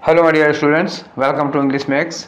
Hello my dear students, welcome to English Max.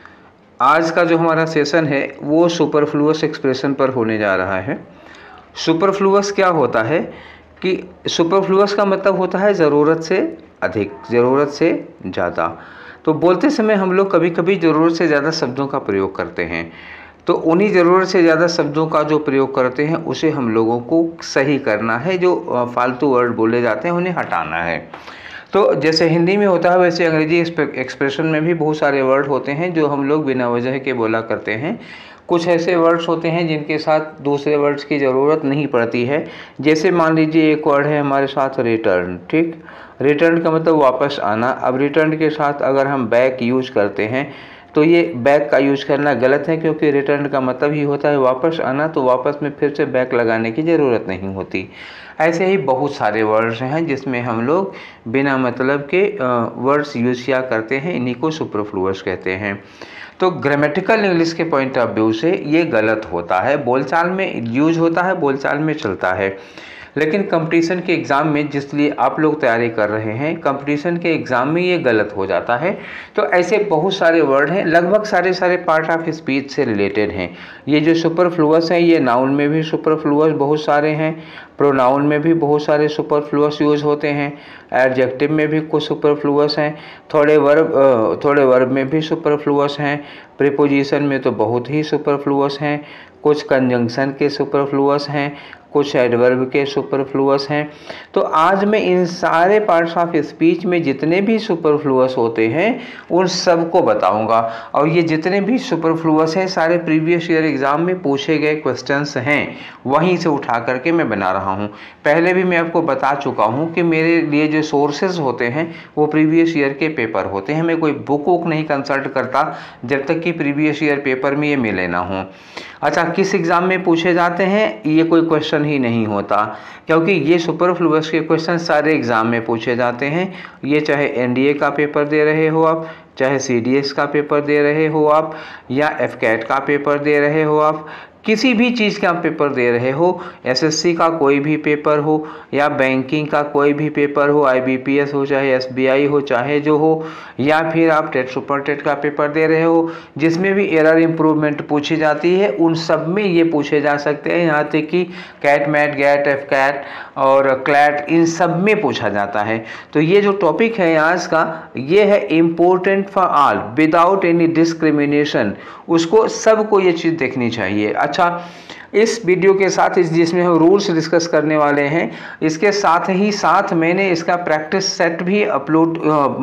आज का जो हमारा सेशन है वो सुपरफ्लुअस एक्सप्रेशन पर होने जा रहा है। सुपरफ्लुअस क्या होता है कि सुपरफ्लुअस का मतलब होता है ज़रूरत से अधिक, ज़रूरत से ज़्यादा। तो बोलते समय हम लोग कभी कभी ज़रूरत से ज़्यादा शब्दों का प्रयोग करते हैं, तो उन्हीं ज़रूरत से ज़्यादा शब्दों का जो प्रयोग करते हैं उसे हम लोगों को सही करना है। जो फालतू वर्ड बोले जाते हैं उन्हें हटाना है। तो जैसे हिंदी में होता है वैसे अंग्रेजी एक्सप्रेशन में भी बहुत सारे वर्ड होते हैं जो हम लोग बिना वजह के बोला करते हैं। कुछ ऐसे वर्ड्स होते हैं जिनके साथ दूसरे वर्ड्स की ज़रूरत नहीं पड़ती है। जैसे मान लीजिए एक वर्ड है हमारे साथ रिटर्न, ठीक। रिटर्न का मतलब वापस आना। अब रिटर्न के साथ अगर हम बैक यूज करते हैं तो ये बैक का यूज करना गलत है, क्योंकि रिटर्न का मतलब ही होता है वापस आना, तो वापस में फिर से बैक लगाने की ज़रूरत नहीं होती। ऐसे ही बहुत सारे वर्ड्स हैं जिसमें हम लोग बिना मतलब के वर्ड्स यूज किया करते हैं, इन्हीं को सुपरफ्लुअस कहते हैं। तो ग्रामेटिकल इंग्लिश के पॉइंट ऑफ व्यू से ये गलत होता है। बोलचाल में यूज होता है, बोलचाल में चलता है, लेकिन कंपटीशन के एग्ज़ाम में जिसलिए आप लोग तैयारी कर रहे हैं, कंपटीशन के एग्ज़ाम में ये गलत हो जाता है। तो ऐसे बहुत सारे वर्ड हैं, लगभग सारे पार्ट ऑफ स्पीच से रिलेटेड हैं। ये जो सुपरफ्लुअस हैं ये नाउन में भी सुपरफ्लुअस बहुत सारे हैं, प्रोनाउन में भी बहुत सारे सुपरफ्लुअस यूज होते हैं, एडजेक्टिव में भी कुछ सुपरफ्लुअस हैं, थोड़े वर्ब में भी सुपरफ्लुअस हैं, प्रीपोजिशन में तो बहुत ही सुपरफ्लुअस हैं, कुछ कंजंक्शन के सुपरफ्लुअस हैं, कुछ एडवर्ब के सुपरफ्लुअस हैं। तो आज मैं इन सारे पार्ट्स ऑफ स्पीच में जितने भी सुपरफ्लुअस होते हैं उन सबको बताऊंगा। और ये जितने भी सुपरफ्लुअस हैं सारे प्रीवियस ईयर एग्ज़ाम में पूछे गए क्वेश्चंस हैं, वहीं से उठा करके मैं बना रहा हूँ। पहले भी मैं आपको बता चुका हूँ कि मेरे लिए जो सोर्सेज होते हैं वो प्रीवियस ईयर के पेपर होते हैं। मैं कोई बुक वुक नहीं कंसल्ट करता जब तक कि प्रीवियस ईयर पेपर में ये मिले ना हो। अच्छा, किस एग्ज़ाम में पूछे जाते हैं ये कोई क्वेश्चन ही नहीं होता, क्योंकि ये सुपरफ्लुअस के क्वेश्चन सारे एग्ज़ाम में पूछे जाते हैं। ये चाहे एनडीए का पेपर दे रहे हो आप, चाहे सीडीएस का पेपर दे रहे हो आप, या एफकैट का पेपर दे रहे हो आप, किसी भी चीज़ का पेपर दे रहे हो, एसएससी का कोई भी पेपर हो या बैंकिंग का कोई भी पेपर हो, आईबीपीएस हो चाहे एसबीआई हो चाहे जो हो, या फिर आप टेट सुपर टेट का पेपर दे रहे हो, जिसमें भी एरर इम्प्रूवमेंट पूछी जाती है उन सब में ये पूछे जा सकते हैं। यहाँ तक कि कैट मैट गैट एफकैट और क्लैट इन सब में पूछा जाता है। तो ये जो टॉपिक है आज का ये है important for all without any discrimination. उसको सबको ये चीज़ देखनी चाहिए। अच्छा, इस वीडियो के साथ जिसमें हम रूल्स डिस्कस करने वाले हैं, इसके साथ ही साथ मैंने इसका प्रैक्टिस सेट भी अपलोड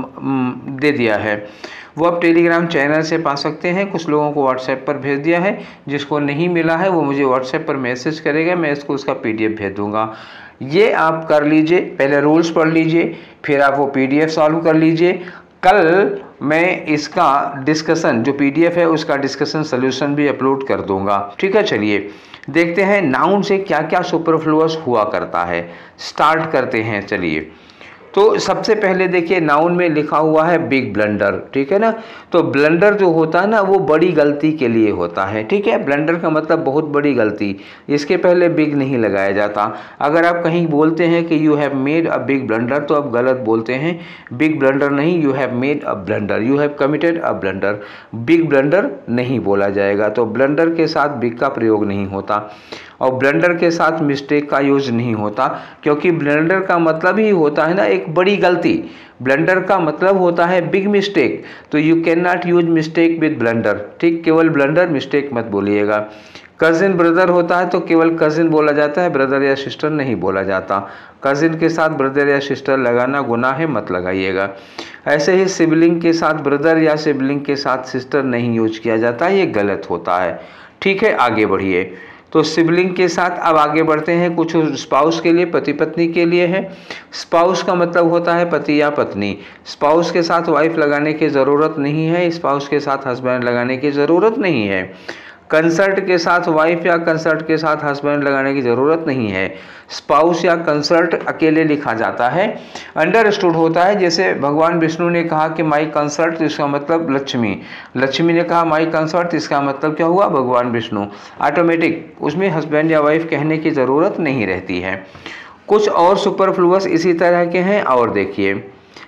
दे दिया है। वो आप टेलीग्राम चैनल से पा सकते हैं। कुछ लोगों को व्हाट्सएप पर भेज दिया है, जिसको नहीं मिला है वो मुझे व्हाट्सएप पर मैसेज करेगा, मैं इसको उसका पीडीएफ भेज दूंगा। ये आप कर लीजिए, पहले रूल्स पढ़ लीजिए, फिर आप वो पीडीएफ सॉल्व कर लीजिए। कल मैं इसका डिस्कशन जो पीडीएफ है उसका डिस्कशन सॉल्यूशन भी अपलोड कर दूंगा। ठीक है, चलिए देखते हैं नाउन से क्या क्या सुपरफ्लुअस हुआ करता है। स्टार्ट करते हैं, चलिए। तो सबसे पहले देखिए नाउन में लिखा हुआ है बिग ब्लंडर, ठीक है ना। तो ब्लंडर जो होता है ना वो बड़ी गलती के लिए होता है, ठीक है। ब्लंडर का मतलब बहुत बड़ी गलती, इसके पहले बिग नहीं लगाया जाता। अगर आप कहीं बोलते हैं कि you have made a big blunder तो आप गलत बोलते हैं। बिग ब्लंडर नहीं, you have made a blunder, you have committed a blunder. Big blunder नहीं बोला जाएगा। तो ब्लंडर के साथ बिग का प्रयोग नहीं होता और ब्लंडर के साथ मिस्टेक का यूज नहीं होता, क्योंकि ब्लंडर का मतलब ही होता है ना एक बड़ी गलती। ब्लंडर का मतलब होता है बिग मिस्टेक। तो you can not use mistake with blunder, ठीक। केवल ब्लंडर, मिस्टेक मत बोलिएगा। कजिन ब्रदर होता है तो केवल कजिन बोला जाता है, ब्रदर या सिस्टर नहीं बोला जाता। कजिन के साथ ब्रदर या सिस्टर लगाना गुनाह है, मत लगाइएगा। ऐसे ही सिबलिंग के साथ ब्रदर या सिबलिंग के साथ सिस्टर नहीं यूज किया जाता, ये गलत होता है। ठीक है, आगे बढ़िए। तो सिबलिंग के साथ अब आगे बढ़ते हैं। कुछ स्पाउस के लिए, पति पत्नी के लिए है। स्पाउस का मतलब होता है पति या पत्नी। स्पाउस के साथ वाइफ लगाने की ज़रूरत नहीं है, स्पाउस के साथ हस्बैंड लगाने की ज़रूरत नहीं है। कंसर्ट के साथ वाइफ या कंसर्ट के साथ हस्बैंड लगाने की ज़रूरत नहीं है। स्पाउस या कंसर्ट अकेले लिखा जाता है। अंडरस्टूड होता है, जैसे भगवान विष्णु ने कहा कि माई कंसर्ट, तो इसका मतलब लक्ष्मी। लक्ष्मी ने कहा माई कंसर्ट, इसका मतलब क्या हुआ, भगवान विष्णु। ऑटोमेटिक उसमें हस्बैंड या वाइफ कहने की ज़रूरत नहीं रहती है। कुछ और सुपरफ्लुअस इसी तरह के हैं और देखिए।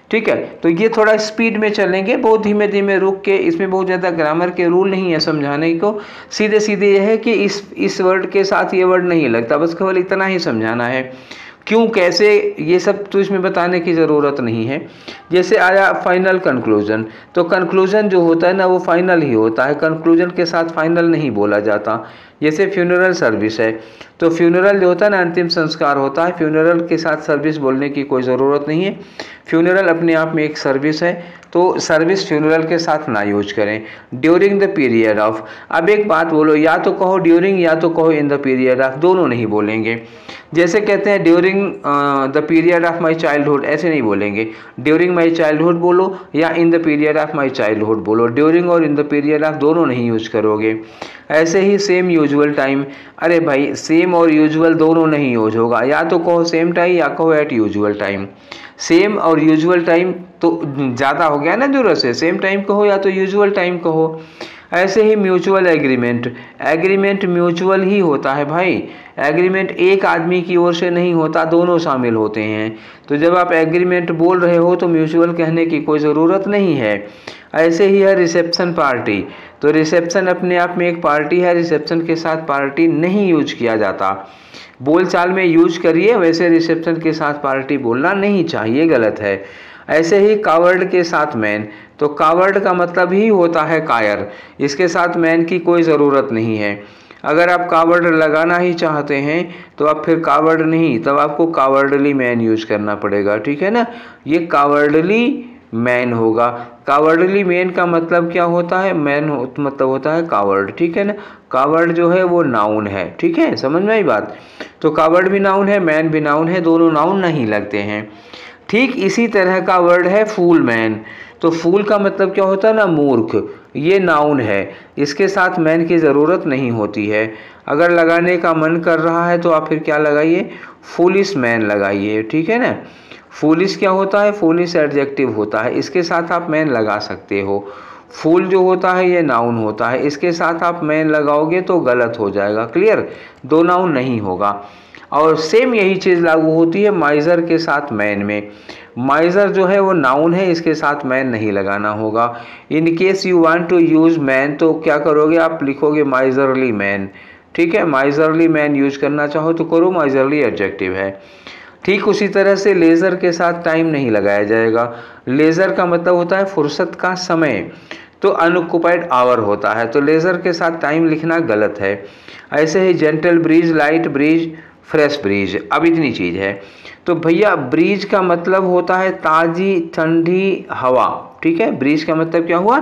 ठीक है। तो ये थोड़ा स्पीड में चलेंगे, बहुत धीमे धीमे रुक के, इसमें बहुत ज़्यादा ग्रामर के रूल नहीं है समझाने को, सीधे सीधे ये है कि इस वर्ड के साथ ये वर्ड नहीं लगता, बस केवल इतना ही समझाना है। क्यों, कैसे, ये सब तो इसमें बताने की ज़रूरत नहीं है। जैसे आया फाइनल कंक्लूजन, तो कंक्लूजन जो होता है ना वो फाइनल ही होता है, कंक्लूजन के साथ फाइनल नहीं बोला जाता। जैसे फ्यूनरल सर्विस है, तो फ्यूनरल जो होता है ना अंतिम संस्कार होता है, फ्यूनरल के साथ सर्विस बोलने की कोई ज़रूरत नहीं है। फ्यूनरल अपने आप में एक सर्विस है, तो सर्विस फ्यूनरल के साथ ना यूज करें। ड्यूरिंग द पीरियड ऑफ, अब एक बात बोलो, या तो कहो ड्यूरिंग या तो कहो इन द पीरियड ऑफ, दोनों नहीं बोलेंगे। जैसे कहते हैं during the period of my childhood, ऐसे नहीं बोलेंगे। ड्यूरिंग माई चाइल्डहुड बोलो या in the period of my childhood बोलो, ड्यूरिंग और इन द पीरियड ऑफ दोनों नहीं यूज करोगे। ऐसे ही सेम यूजुअल टाइम, अरे भाई सेम और यूजुअल दोनों नहीं यूज होगा, या तो कहो सेम टाइम या कहो एट यूजुअल टाइम। सेम और यूजुअल टाइम तो ज़्यादा हो गया ना जरूरत से, सेम टाइम कहो या तो यूजुअल टाइम कहो। ऐसे ही म्यूचुअल एग्रीमेंट, एग्रीमेंट म्यूचुअल ही होता है भाई, एग्रीमेंट एक आदमी की ओर से नहीं होता, दोनों शामिल होते हैं। तो जब आप एग्रीमेंट बोल रहे हो तो म्यूचुअल कहने की कोई ज़रूरत नहीं है। ऐसे ही है रिसेप्शन पार्टी, तो रिसेप्शन अपने आप में एक पार्टी है, रिसेप्शन के साथ पार्टी नहीं यूज किया जाता। बोलचाल में यूज करिए, वैसे रिसेप्शन के साथ पार्टी बोलना नहीं चाहिए, गलत है। ऐसे ही कावर्ड के साथ मैन, तो कावर्ड का मतलब ही होता है कायर, इसके साथ मैन की कोई ज़रूरत नहीं है। अगर आप कावर्ड लगाना ही चाहते हैं तो आप फिर कावर्ड नहीं, तब आपको कावर्डली मैन यूज करना पड़ेगा, ठीक है ना। ये कावर्डली मैन होगा। कावर्डली मैन का मतलब क्या होता है, मतलब होता है कावर्ड, ठीक है ना। कावर्ड जो है वो नाउन है, ठीक है, समझ में आई बात। तो कावर्ड भी नाउन है, मैन भी नाउन है, दोनों नाउन नहीं लगते हैं। ठीक इसी तरह का वर्ड है फूल मैन, तो फूल का मतलब क्या होता है ना मूर्ख, ये नाउन है, इसके साथ मैन की ज़रूरत नहीं होती है। अगर लगाने का मन कर रहा है तो आप फिर क्या लगाइए, फूलिश मैन लगाइए, ठीक है ना। फूलिश क्या होता है, फूलिश एडजेक्टिव होता है, इसके साथ आप मैन लगा सकते हो। फूल जो होता है ये नाउन होता है, इसके साथ आप मैन लगाओगे तो गलत हो जाएगा, क्लियर, दो नाउन नहीं होगा। और सेम यही चीज़ लागू होती है माइज़र के साथ मैन में। माइज़र जो है वो नाउन है, इसके साथ मैन नहीं लगाना होगा। In case you want to use man, तो क्या करोगे, आप लिखोगे माइज़रली मैन, ठीक है। माइज़रली मैन यूज करना चाहो तो करो, माइज़रली एडजेक्टिव है। ठीक उसी तरह से लेज़र के साथ टाइम नहीं लगाया जाएगा। लेज़र का मतलब होता है फुर्सत का समय, तो अनऑक्युपाइड आवर होता है, तो लेज़र के साथ टाइम लिखना गलत है। ऐसे ही gentle breeze, light breeze, fresh breeze, अब इतनी चीज़ है। तो भैया ब्रीज का मतलब होता है ताज़ी ठंडी हवा, ठीक है। ब्रीज का मतलब क्या हुआ,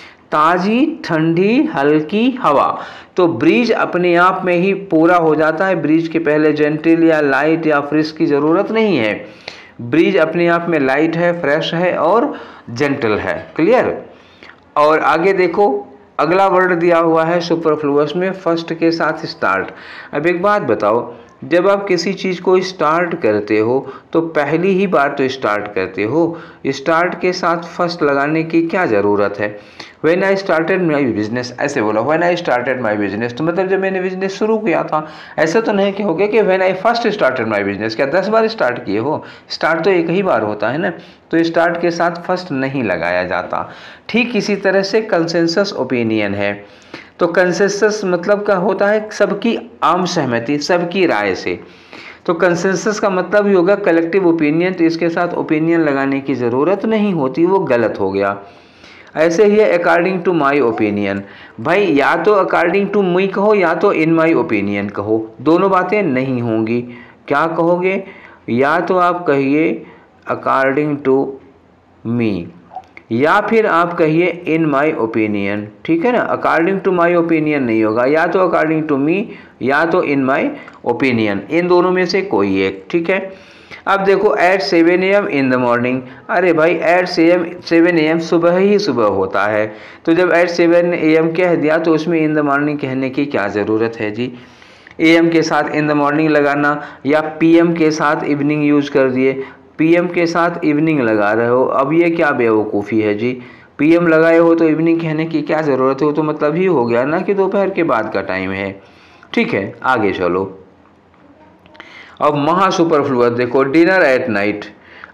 ताज़ी ठंडी हल्की हवा। तो ब्रीज अपने आप में ही पूरा हो जाता है, ब्रीज के पहले जेंटल या लाइट या फ्रेश की ज़रूरत नहीं है। ब्रीज अपने आप में लाइट है, फ्रेश है और जेंटल है, क्लियर। और आगे देखो, अगला वर्ड दिया हुआ है सुपरफ्लुअस में फर्स्ट के साथ स्टार्ट। अब एक बात बताओ, जब आप किसी चीज़ को स्टार्ट करते हो तो पहली ही बार तो स्टार्ट करते हो, स्टार्ट के साथ फर्स्ट लगाने की क्या ज़रूरत है। When I started my business, ऐसे बोला when I started my business, तो मतलब जब मैंने बिजनेस शुरू किया था। ऐसा तो नहीं कहोगे कि when I first started my business, क्या 10 बार स्टार्ट किए हो, स्टार्ट तो एक ही बार होता है ना, तो स्टार्ट के साथ फर्स्ट नहीं लगाया जाता। ठीक इसी तरह से कंसेंसस ओपिनियन है, तो कंसेंसस मतलब क्या होता है, सबकी आम सहमति, सबकी राय से। तो कंसेंसस का मतलब ही होगा कलेक्टिव ओपिनियन, तो इसके साथ ओपिनियन लगाने की ज़रूरत नहीं होती, वो गलत हो गया। ऐसे ही है अकॉर्डिंग टू माई ओपिनियन, भाई या तो अकॉर्डिंग टू मी कहो या तो इन माई ओपिनियन कहो, दोनों बातें नहीं होंगी। क्या कहोगे, या तो आप कहिए अकॉर्डिंग टू मी या फिर आप कहिए इन माई ओपिनियन, ठीक है ना। अकॉर्डिंग टू माई ओपिनियन नहीं होगा, या तो अकॉर्डिंग टू मी या तो इन माई ओपिनियन, इन दोनों में से कोई एक, ठीक है। अब देखो at 7 AM in the morning, अरे भाई एट 7 AM सुबह ही सुबह होता है, तो जब एट 7 AM कह दिया तो उसमें इन द मॉर्निंग कहने की क्या ज़रूरत है जी। AM के साथ इन द मॉर्निंग लगाना या PM के साथ इवनिंग यूज कर दिए, PM के साथ इवनिंग लगा रहे हो, अब ये क्या बेवकूफ़ी है जी। PM लगाए हो तो इवनिंग कहने की क्या ज़रूरत है, वो तो मतलब ही हो गया ना कि दोपहर के बाद का टाइम है, ठीक है। आगे चलो, अब महा सुपरफ्लुअस देखो, डिनर एट नाइट।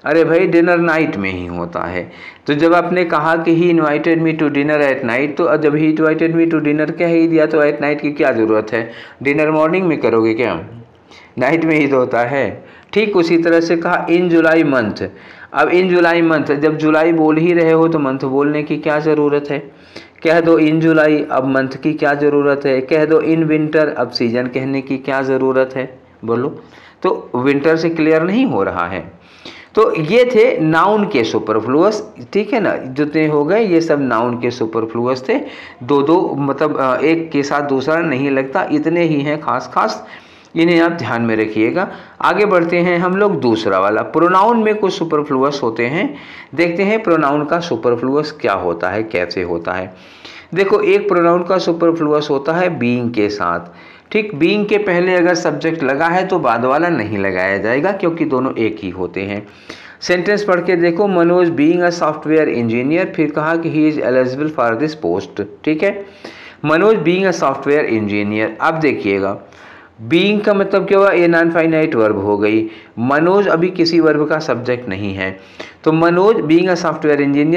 अरे भाई डिनर नाइट में ही होता है। तो जब आपने कहा कि he invited me to dinner at night, तो जब he invited me to dinner कह ही दिया तो एट नाइट की क्या ज़रूरत है? डिनर मॉर्निंग में करोगे क्या? नाइट में ही तो होता है। ठीक उसी तरह से कहा इन जुलाई मंथ। अब इन जुलाई मंथ, जब जुलाई बोल ही रहे हो तो मंथ बोलने की क्या ज़रूरत है? कह दो इन जुलाई, अब मंथ की क्या ज़रूरत है? कह दो इन विंटर, अब सीजन कहने की क्या ज़रूरत है? बोलो। तो विंटर से क्लियर नहीं हो रहा है। तो ये थे नाउन के सुपरफ्लुअस, ठीक है ना, जितने हो गए ये सब नाउन के सुपरफ्लुअस थे। दो मतलब एक के साथ दूसरा नहीं लगता, इतने ही हैं खास खास, इन्हें आप ध्यान में रखिएगा। आगे बढ़ते हैं हम लोग दूसरा वाला, प्रोनाउन में कुछ सुपरफ्लुअस होते हैं। देखते हैं प्रोनाउन का सुपरफ्लुअस क्या होता है, कैसे होता है। देखो एक प्रोनाउन का सुपरफ्लुअस होता है बीइंग के साथ। ठीक, बीइंग के पहले अगर सब्जेक्ट लगा है तो बाद वाला नहीं लगाया जाएगा, क्योंकि दोनों एक ही होते हैं। सेंटेंस पढ़ के देखो, Manoj being a software engineer, फिर कहा कि he is eligible for this post. ठीक है, Manoj being a software engineer. अब देखिएगा बीइंग का मतलब क्या हुआ? ये नॉन फाइनाइट वर्ब हो गई। मनोज अभी किसी वर्ब का सब्जेक्ट नहीं है, तो Manoj being a software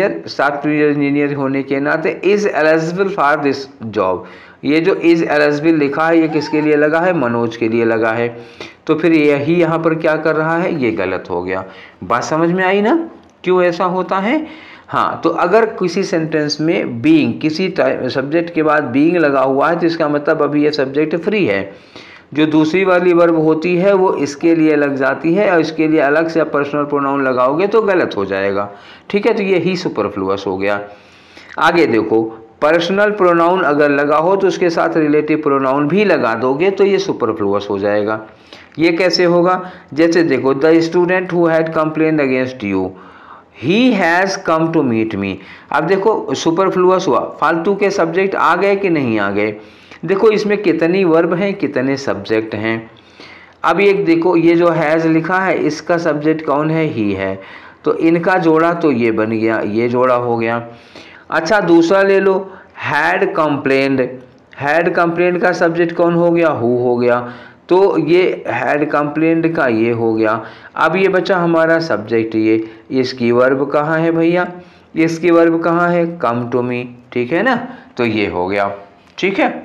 engineer होने के नाते is eligible for this job. ये जो इज एलिजिबल लिखा है ये किसके लिए लगा है? मनोज के लिए लगा है। तो फिर यही यहाँ पर क्या कर रहा है? ये गलत हो गया। बात समझ में आई ना क्यों ऐसा होता है? हाँ, तो अगर किसी सेंटेंस में बीइंग, किसी सब्जेक्ट के बाद बीइंग लगा हुआ है तो इसका मतलब अभी ये सब्जेक्ट फ्री है। जो दूसरी वाली वर्ब होती है वो इसके लिए लग जाती है और इसके लिए अलग से आप पर्सनल प्रोनाउन लगाओगे तो गलत हो जाएगा। ठीक है, तो ये ही सुपरफ्लुअस हो गया। आगे देखो, पर्सनल प्रोनाउन अगर लगा हो तो उसके साथ रिलेटिव प्रोनाउन भी लगा दोगे तो ये सुपरफ्लुअस हो जाएगा। ये कैसे होगा? जैसे देखो, the student who had complained against you, he has come to meet me. अब देखो सुपरफ्लुअस हुआ, फालतू के सब्जेक्ट आ गए कि नहीं आ गए? देखो इसमें कितनी वर्ब हैं, कितने सब्जेक्ट हैं। अब एक देखो, ये जो हैज़ लिखा है इसका सब्जेक्ट कौन है? ही है। तो इनका जोड़ा तो ये बन गया, ये जोड़ा हो गया। अच्छा दूसरा ले लो, हैड कंप्लेंड। हैड कंप्लेंड का सब्जेक्ट कौन हो गया? हु हो गया। तो ये हैड कंप्लेंड का ये हो गया। अब ये बचा हमारा सब्जेक्ट, ये इसकी वर्ब कहाँ है भैया? इसकी वर्ब कहाँ है? Come to me. ठीक है ना, तो ये हो गया। ठीक है,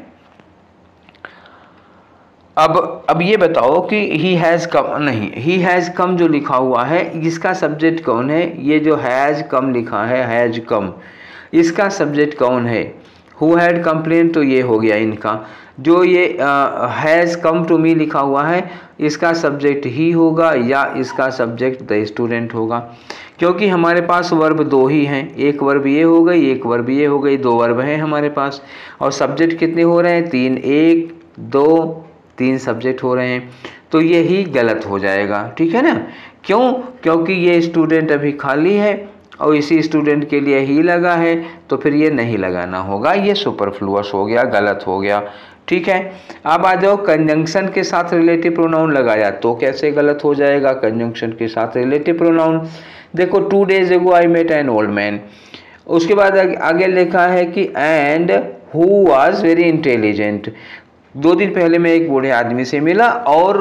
अब ये बताओ कि ही हैज़ कम, नहीं, ही हैज़ कम जो लिखा हुआ है इसका सब्जेक्ट कौन है? ये जो हैज़ कम लिखा है, हैज़ कम, इसका सब्जेक्ट कौन है? हु हैड कंप्लेन, तो ये हो गया इनका। जो ये हैज़ कम टू मी लिखा हुआ है इसका सब्जेक्ट ही होगा या इसका सब्जेक्ट द स्टूडेंट होगा, क्योंकि हमारे पास वर्ब दो ही हैं। एक वर्ब ये हो गई, एक वर्ब ये हो गई, दो वर्ब हैं हमारे पास। और सब्जेक्ट कितने हो रहे हैं? तीन, एक दो तीन सब्जेक्ट हो रहे हैं, तो ये ही गलत हो जाएगा। ठीक है ना, क्यों? क्योंकि ये स्टूडेंट अभी खाली है और इसी स्टूडेंट के लिए ही लगा है, तो फिर ये नहीं लगाना होगा, ये सुपरफ्लुअस हो गया, गलत हो गया। ठीक है, अब आ जाओ कंजंक्शन के साथ रिलेटिव प्रोनाउन लगाया तो कैसे गलत हो जाएगा? कंजंक्शन के साथ रिलेटिव प्रोनाउन देखो, 2 days ago I met an old man. उसके बाद आगे लिखा है कि and who was very intelligent. 2 दिन पहले मैं एक बूढ़े आदमी से मिला और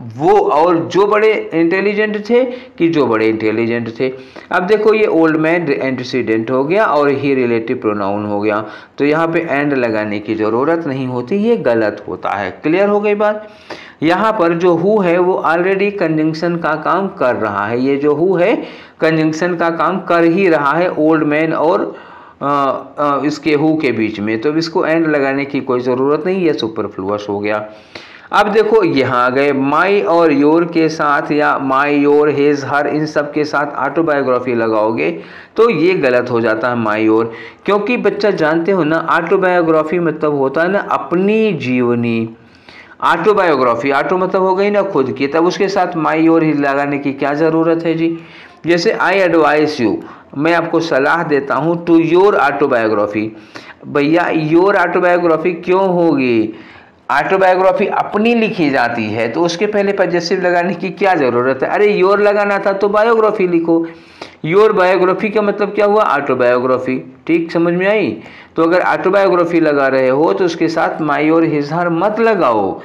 जो बड़े इंटेलिजेंट थे कि जो बड़े इंटेलिजेंट थे। अब देखो ये ओल्ड मैन एंटीसीडेंट हो गया और ही रिलेटिव प्रोनाउन हो गया, तो यहाँ पे एंड लगाने की ज़रूरत नहीं होती, ये गलत होता है। क्लियर हो गई बात? यहाँ पर जो हु है वो ऑलरेडी कंजंक्शन का काम कर रहा है। ये जो हु है कंजंक्शन का काम कर ही रहा है ओल्ड मैन और इसके हु के बीच में, तो इसको एंड लगाने की कोई ज़रूरत नहीं, ये सुपरफ्लुअस हो गया। अब देखो यहाँ आ गए, माई और योर के साथ या माई योर हिज हर इन सब के साथ ऑटोबायोग्राफी लगाओगे तो ये गलत हो जाता है माई योर, क्योंकि बच्चा जानते हो ना ऑटोबायोग्राफी मतलब होता है ना अपनी जीवनी। ऑटोबायोग्राफी, ऑटो मतलब हो गई ना खुद की, तब उसके साथ माई योर हिज लगाने की क्या ज़रूरत है जी? जैसे आई एडवाइस यू, मैं आपको सलाह देता हूँ, टू योर ऑटोबायोग्राफी। भैया योर ऑटोबायोग्राफी क्यों होगी? ऑटोबायोग्राफी अपनी लिखी जाती है तो उसके पहले पजेसिव लगाने की क्या ज़रूरत है? अरे योर लगाना था तो बायोग्राफी लिखो। योर बायोग्राफी का मतलब क्या हुआ? ऑटोबायोग्राफी। ठीक समझ में आई? तो अगर ऑटोबायोग्राफी लगा रहे हो तो उसके साथ माई और हिज हर मत लगाओ।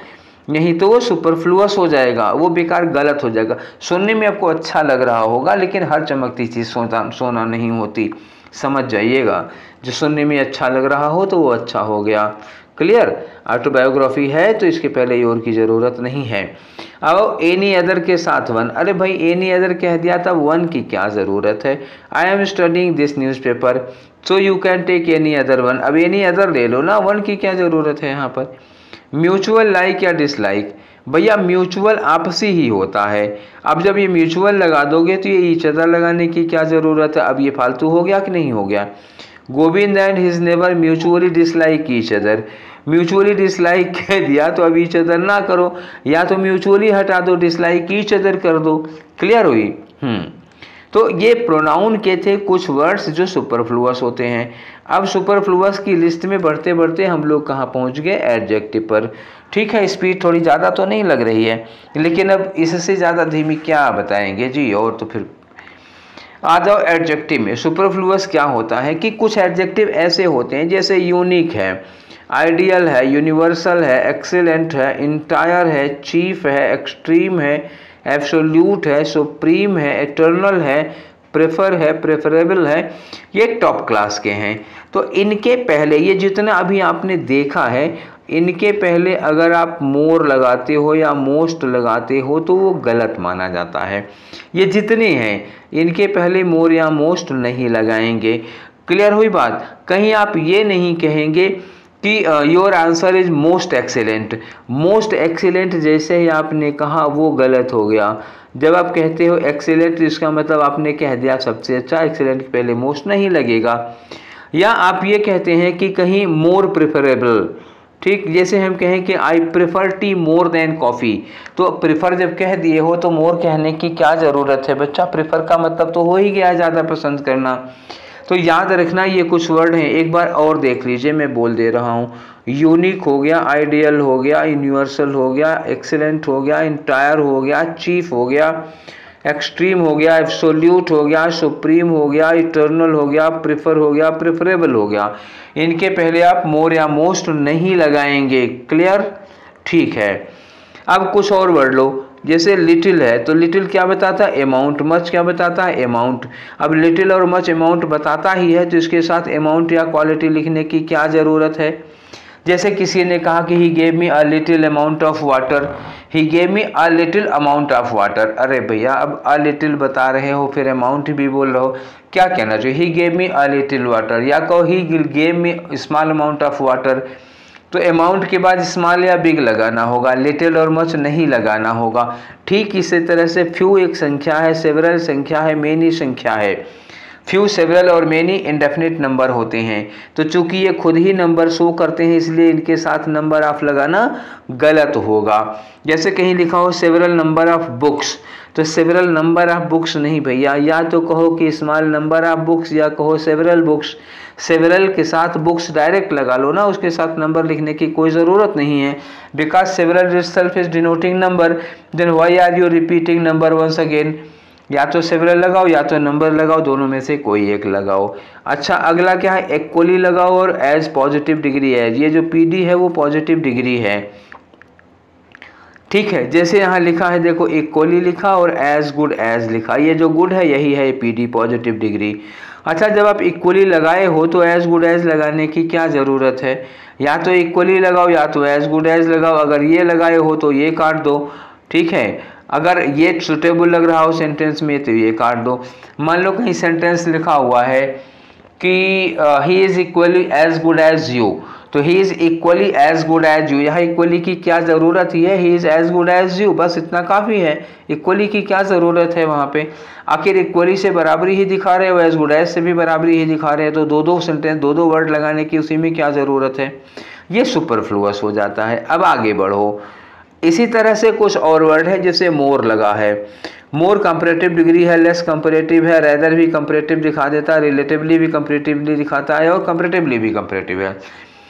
नहीं तो वो सुपरफ्लुअस हो जाएगा, वो बेकार गलत हो जाएगा। सुनने में आपको अच्छा लग रहा होगा लेकिन हर चमकती चीज़ सोना नहीं होती, समझ जाइएगा। जो सुनने में अच्छा लग रहा हो तो वो अच्छा हो गया। क्लियर? ऑटोबायोग्राफी है तो इसके पहले और की ज़रूरत नहीं है। अब एनी अदर के साथ वन, अरे भाई एनी अदर कह दिया था, वन की क्या ज़रूरत है। I am studying this newspaper so you can take any other one. अब एनी अदर ले लो ना, वन की क्या ज़रूरत है यहाँ पर। म्यूचुअल लाइक या डिसलाइक, भैया म्यूचुअल आपसी ही होता है। अब जब ये म्यूचुअल लगा दोगे तो ये ईच अदर लगाने की क्या ज़रूरत है। अब ये फालतू हो गया कि नहीं हो गया। Govind and his neighbour mutually dislike each other, mutually dislike कह दिया तो अब ईच अदर ना करो, या तो म्यूचुअली हटा दो, डिसलाइक ईच अदर कर दो। क्लियर हुई? तो ये प्रोनाउन के थे कुछ वर्ड्स जो सुपरफ्लुअस होते हैं। अब सुपरफ्लुअस की लिस्ट में बढ़ते बढ़ते हम लोग कहाँ पहुँच गए, एडजेक्टिव पर। ठीक है, स्पीड थोड़ी ज़्यादा तो नहीं लग रही है, लेकिन अब इससे ज़्यादा धीमी क्या बताएंगे जी। और तो फिर आ जाओ एडजेक्टिव में। सुपरफ्लुअस क्या होता है कि कुछ एडजेक्टिव ऐसे होते हैं जैसे यूनिक है, आइडियल है, यूनिवर्सल है, एक्सीलेंट है, इंटायर है, चीफ है, एक्सट्रीम है, एब्सोल्यूट है, सुप्रीम है, इटर्नल है, प्रेफर है, प्रेफरेबल है, ये टॉप क्लास के हैं। तो इनके पहले ये जितना अभी आपने देखा है, इनके पहले अगर आप मोर लगाते हो या मोस्ट लगाते हो तो वो गलत माना जाता है। ये जितने हैं इनके पहले मोर या मोस्ट नहीं लगाएंगे। क्लियर हुई बात? कहीं आप ये नहीं कहेंगे कि your answer is most excellent. Most excellent जैसे ही आपने कहा वो गलत हो गया। जब आप कहते हो एक्सीलेंट इसका मतलब आपने कह दिया सबसे अच्छा, एक्सीलेंट के पहले मोस्ट नहीं लगेगा। या आप ये कहते हैं कि कहीं मोर प्रेफरेबल, ठीक, जैसे हम कहें कि I prefer tea more than coffee, तो प्रेफर जब कह दिए हो तो मोर कहने की क्या ज़रूरत है बच्चा। प्रेफर का मतलब तो हो ही गया ज़्यादा पसंद करना। तो याद रखना ये कुछ वर्ड हैं, एक बार और देख लीजिए, मैं बोल दे रहा हूँ। यूनिक हो गया, आइडियल हो गया, यूनिवर्सल हो गया, एक्सीलेंट हो गया, इंटायर हो गया, चीफ हो गया, एक्सट्रीम हो गया, एब्सोल्यूट हो गया, सुप्रीम हो गया, इटर्नल हो गया, प्रेफर हो गया, प्रेफरेबल हो गया। इनके पहले आप मोर या मोस्ट नहीं लगाएंगे। क्लियर? ठीक है। अब कुछ और वर्ड लो, जैसे लिटिल है तो लिटिल क्या बताता है, अमाउंट। मच क्या बताता है, अमाउंट। अब लिटिल और मच अमाउंट बताता ही है तो इसके साथ अमाउंट या क्वालिटी लिखने की क्या ज़रूरत है। जैसे किसी ने कहा कि he gave me a little amount of water, he gave me a little amount of water. अरे भैया अब अ लिटिल बता रहे हो फिर अमाउंट भी बोल रहे हो, क्या कहना चाहिए, he gave me a little water, या कहो he gave me small amount of water. तो अमाउंट के बाद स्मॉल या बिग लगाना होगा, लिटिल और मच नहीं लगाना होगा। ठीक इसी तरह से फ्यू एक संख्या है, सेवरल संख्या है, मेनी संख्या है। फ्यू, सेवरल और मेनी इंडेफिनिट नंबर होते हैं। तो चूंकि ये खुद ही नंबर शो करते हैं इसलिए इनके साथ नंबर ऑफ लगाना गलत होगा। जैसे कहीं लिखा हो सेवरल नंबर ऑफ बुक्स, तो सेवरल नंबर ऑफ बुक्स नहीं भैया, या तो कहो कि स्मॉल नंबर ऑफ बुक्स या कहो सेवरल बुक्स। सेवरल के साथ बुक्स डायरेक्ट लगा लो ना, उसके साथ नंबर लिखने की कोई ज़रूरत नहीं है। Because several itself is denoting number, then why are you repeating number once again? या तो सेवरल लगाओ या तो नंबर लगाओ, दोनों में से कोई एक लगाओ। अच्छा अगला क्या है, इक्वली लगाओ और एज पॉजिटिव डिग्री एज। ये जो पीडी है वो पॉजिटिव डिग्री है। ठीक है, जैसे यहाँ लिखा है देखो, इक्वली लिखा और एज गुड एज लिखा, ये जो गुड है यही है पीडी पॉजिटिव डिग्री। अच्छा जब आप इक्वली लगाए हो तो एज गुड एज लगाने की क्या ज़रूरत है, या तो इक्वली लगाओ या तो एज गुड एज लगाओ। अगर ये लगाए हो तो ये काट दो, ठीक है। अगर ये सुटेबल लग रहा हो सेंटेंस में तो ये काट दो। मान लो कहीं सेंटेंस लिखा हुआ है कि he is equally as good as you, तो he is equally as good as you, यहाँ इक्वली की क्या ज़रूरत ही है, he is as good as you, बस इतना काफ़ी है। इक्वली की क्या ज़रूरत है वहाँ पे, आखिर इक्वली से बराबरी ही दिखा रहे हो, एज गुड एज से भी बराबरी ही दिखा रहे हैं, तो दो दो सेंटेंस दो दो वर्ड लगाने की उसी में क्या ज़रूरत है। ये सुपरफ्लुअस हो जाता है। अब आगे बढ़ो, इसी तरह से कुछ और वर्ड है जैसे मोर लगा है। मोर कंपैरेटिव डिग्री है, लेस कंपैरेटिव है, रेदर भी कंपैरेटिव दिखा देता है, रिलेटिवली भी कंपैरेटिवली दिखाता है और कंपैरेटिवली भी कंपैरेटिव है।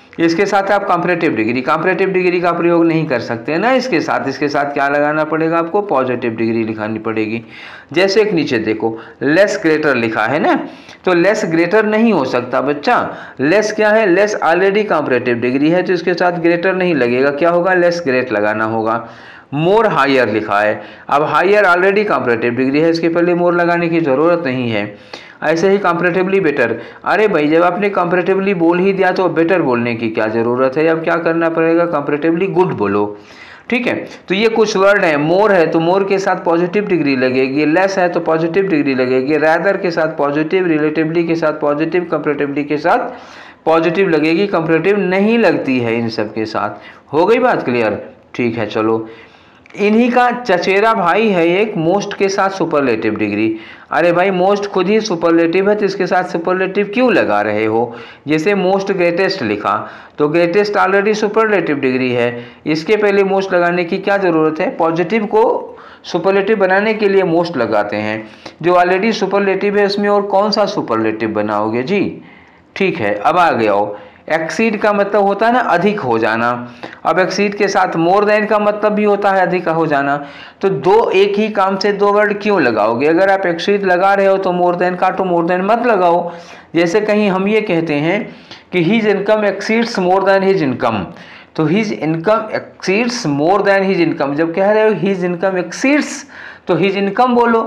इसके साथ आप कंपैरेटिव डिग्री का प्रयोग नहीं कर सकते ना। इसके साथ क्या लगाना पड़ेगा आपको, पॉजिटिव डिग्री लिखानी पड़ेगी। जैसे एक नीचे देखो लेस ग्रेटर लिखा है ना, तो लेस ग्रेटर नहीं हो सकता बच्चा। लेस क्या है, लेस ऑलरेडी कंपैरेटिव डिग्री है तो इसके साथ ग्रेटर नहीं लगेगा, क्या होगा, लेस ग्रेट लगाना होगा। मोर हायर लिखा है, अब हायर ऑलरेडी कंपैरेटिव डिग्री है, इसके पहले मोर लगाने की ज़रूरत नहीं है। ऐसे ही कंपैरेटिवली बेटर, अरे भाई जब आपने कंपैरेटिवली बोल ही दिया तो बेटर बोलने की क्या ज़रूरत है, अब क्या करना पड़ेगा, कंपैरेटिवली गुड बोलो। ठीक है, तो ये कुछ वर्ड हैं। मोर है तो मोर के साथ पॉजिटिव डिग्री लगेगी, लेस है तो पॉजिटिव डिग्री लगेगी, रैदर के साथ पॉजिटिव, रिलेटिवली के साथ पॉजिटिव, कंपैरेटिवली के साथ पॉजिटिव लगेगी, कंपैरेटिव नहीं लगती है इन सब के साथ। हो गई बात क्लियर? ठीक है, चलो इन्हीं का चचेरा भाई है एक, मोस्ट के साथ सुपरलेटिव डिग्री। अरे भाई मोस्ट खुद ही सुपरलेटिव है तो इसके साथ सुपरलेटिव क्यों लगा रहे हो। जैसे मोस्ट ग्रेटेस्ट लिखा तो ग्रेटेस्ट ऑलरेडी सुपरलेटिव डिग्री है, इसके पहले मोस्ट लगाने की क्या ज़रूरत है। पॉजिटिव को सुपरलेटिव बनाने के लिए मोस्ट लगाते हैं, जो ऑलरेडी सुपरलेटिव है उसमें और कौन सा सुपरलेटिव बनाओगे जी। ठीक है, अब आ गया हो। एक्सीड का मतलब होता है ना अधिक हो जाना, अब एक्सीड के साथ मोर देन का मतलब भी होता है अधिक हो जाना। तो दो एक ही काम से दो वर्ड क्यों लगाओगे, अगर आप एक्सीड लगा रहे हो तो मोर देन का तो मोर देन मत लगाओ। जैसे कहीं हम ये कहते हैं कि his income exceeds more than his income, तो his income exceeds more than his income, जब कह रहे हो हिज इनकम एक्सीड्स तो हिज इनकम बोलो।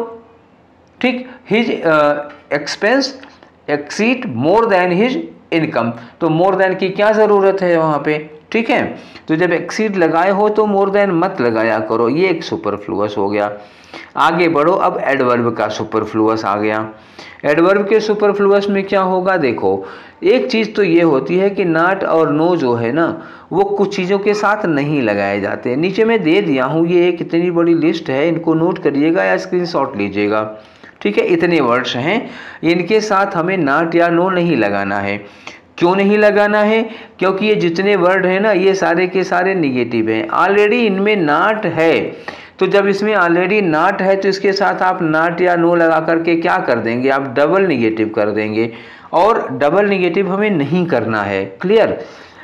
ठीक, his expense exceed more than his income, तो मोर देन की क्या ज़रूरत है वहाँ पे। ठीक है, तो जब एक्सीड लगाए हो तो मोर देन मत लगाया करो, ये एक सुपरफ्लुअस हो गया। आगे बढ़ो, अब एडवर्ब का सुपरफ्लुअस आ गया। एडवर्ब के सुपरफ्लुअस में क्या होगा, देखो एक चीज़ तो ये होती है कि नॉट और नो जो है ना वो कुछ चीज़ों के साथ नहीं लगाए जाते। नीचे मैं दे दिया हूँ, ये एक इतनी बड़ी लिस्ट है, इनको नोट करिएगा या स्क्रीनशॉट लीजिएगा। ठीक है, इतने वर्ड्स हैं, इनके साथ हमें नॉट या नो नहीं लगाना है। क्यों नहीं लगाना है, क्योंकि ये जितने वर्ड हैं ना ये सारे के सारे निगेटिव हैं, ऑलरेडी इनमें नॉट है। तो जब इसमें ऑलरेडी नॉट है तो इसके साथ आप नॉट या नो लगा करके क्या कर देंगे, आप डबल निगेटिव कर देंगे, और डबल निगेटिव हमें नहीं करना है। क्लियर?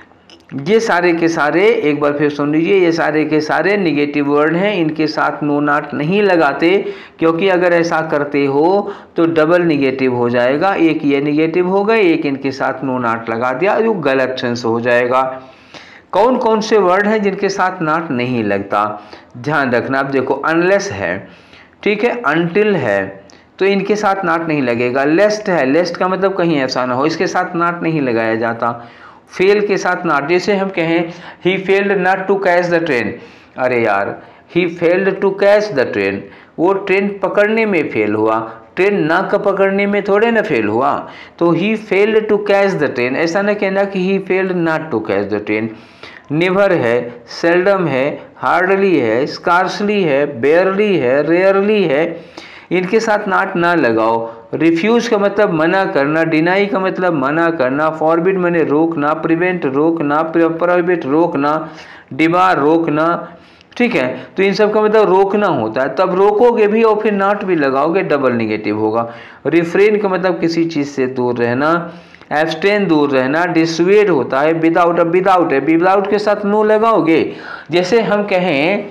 ये सारे के सारे एक बार फिर सुन लीजिए, ये सारे के सारे निगेटिव वर्ड हैं, इनके साथ नो नॉट नहीं लगाते, क्योंकि अगर ऐसा करते हो तो डबल निगेटिव हो जाएगा। एक ये निगेटिव हो गए, एक इनके साथ नो नॉट लगा दिया, जो गलत सेंस हो जाएगा। कौन कौन से वर्ड हैं जिनके साथ नॉट नहीं लगता, ध्यान रखना। अब देखो अनलेस है, ठीक है, अनटिल है, तो इनके साथ नॉट नहीं लगेगा। लेस्ट है, लेस्ट का मतलब कहीं ऐसा ना हो, इसके साथ नॉट नहीं लगाया जाता। फेल के साथ नॉट, जैसे हम कहें he failed not to catch the train, अरे यार he failed to catch the train, वो ट्रेन पकड़ने में फेल हुआ, ट्रेन ना का पकड़ने में थोड़े ना फेल हुआ। तो he failed to catch the train, ऐसा ना कहना कि he failed not to catch the train. Never है, सेल्डम है, हार्डली है, स्कार्सली है, बेयरली है, रेयरली है, इनके साथ नॉट ना लगाओ। रिफ्यूज का मतलब मना करना, डिनाई का मतलब मना करना, फॉरबिड माने रोकना, प्रिवेंट रोकना, प्रोहिबिट रोकना, डिबार रोकना। ठीक है, तो इन सब का मतलब रोकना होता है, तब रोकोगे भी और फिर नॉट भी लगाओगे, डबल निगेटिव होगा। रिफ्रेन का मतलब किसी चीज़ से दूर रहना, एब्सटेन दूर रहना, डिसवेड होता है, विदाउट, अब विदाउट है, विदाउट के साथ नो लगाओगे। जैसे हम कहें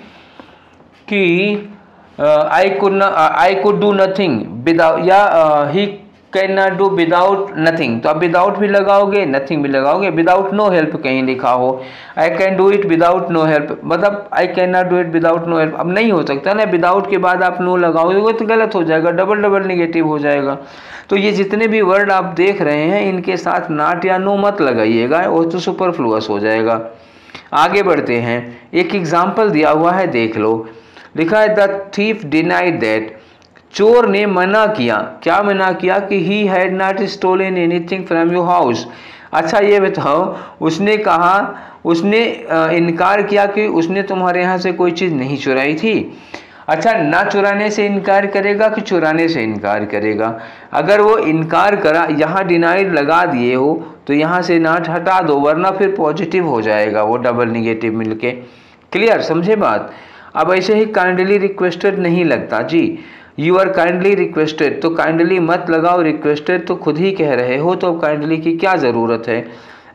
कि I could do nothing without, या he can not do without nothing, तो आप विदाउट भी लगाओगे, नथिंग भी लगाओगे। विदाउट नो हेल्प कहीं लिखा हो, I can do it without no help, मतलब I can not do it without no help, अब नहीं हो सकता ना, विदाउट के बाद आप नो लगाओगे तो गलत हो जाएगा, डबल डबल निगेटिव हो जाएगा। तो ये जितने भी वर्ड आप देख रहे हैं इनके साथ नॉट या नो मत लगाइएगा, वो तो सुपरफ्लुअस हो जाएगा। आगे बढ़ते हैं, एक एग्जाम्पल दिया हुआ है, देख लो। लिखा है द थीफ डिनाइड दैट, चोर ने मना किया, क्या मना किया, कि he had not stolen anything from your house. अच्छा ये बताओ, उसने कहा, उसने इनकार किया कि उसने तुम्हारे यहाँ से कोई चीज़ नहीं चुराई थी। अच्छा, ना चुराने से इनकार करेगा कि चुराने से इनकार करेगा। अगर वो इनकार करा, यहाँ डिनाइड लगा दिए हो तो यहाँ से नॉट हटा दो, वरना फिर पॉजिटिव हो जाएगा वो डबल निगेटिव मिलके। क्लियर, समझे बात? अब ऐसे ही काइंडली रिक्वेस्टेड नहीं लगता जी, यू आर काइंडली रिक्वेस्टेड, तो काइंडली मत लगाओ, रिक्वेस्टेड तो खुद ही कह रहे हो, तो काइंडली की क्या ज़रूरत है।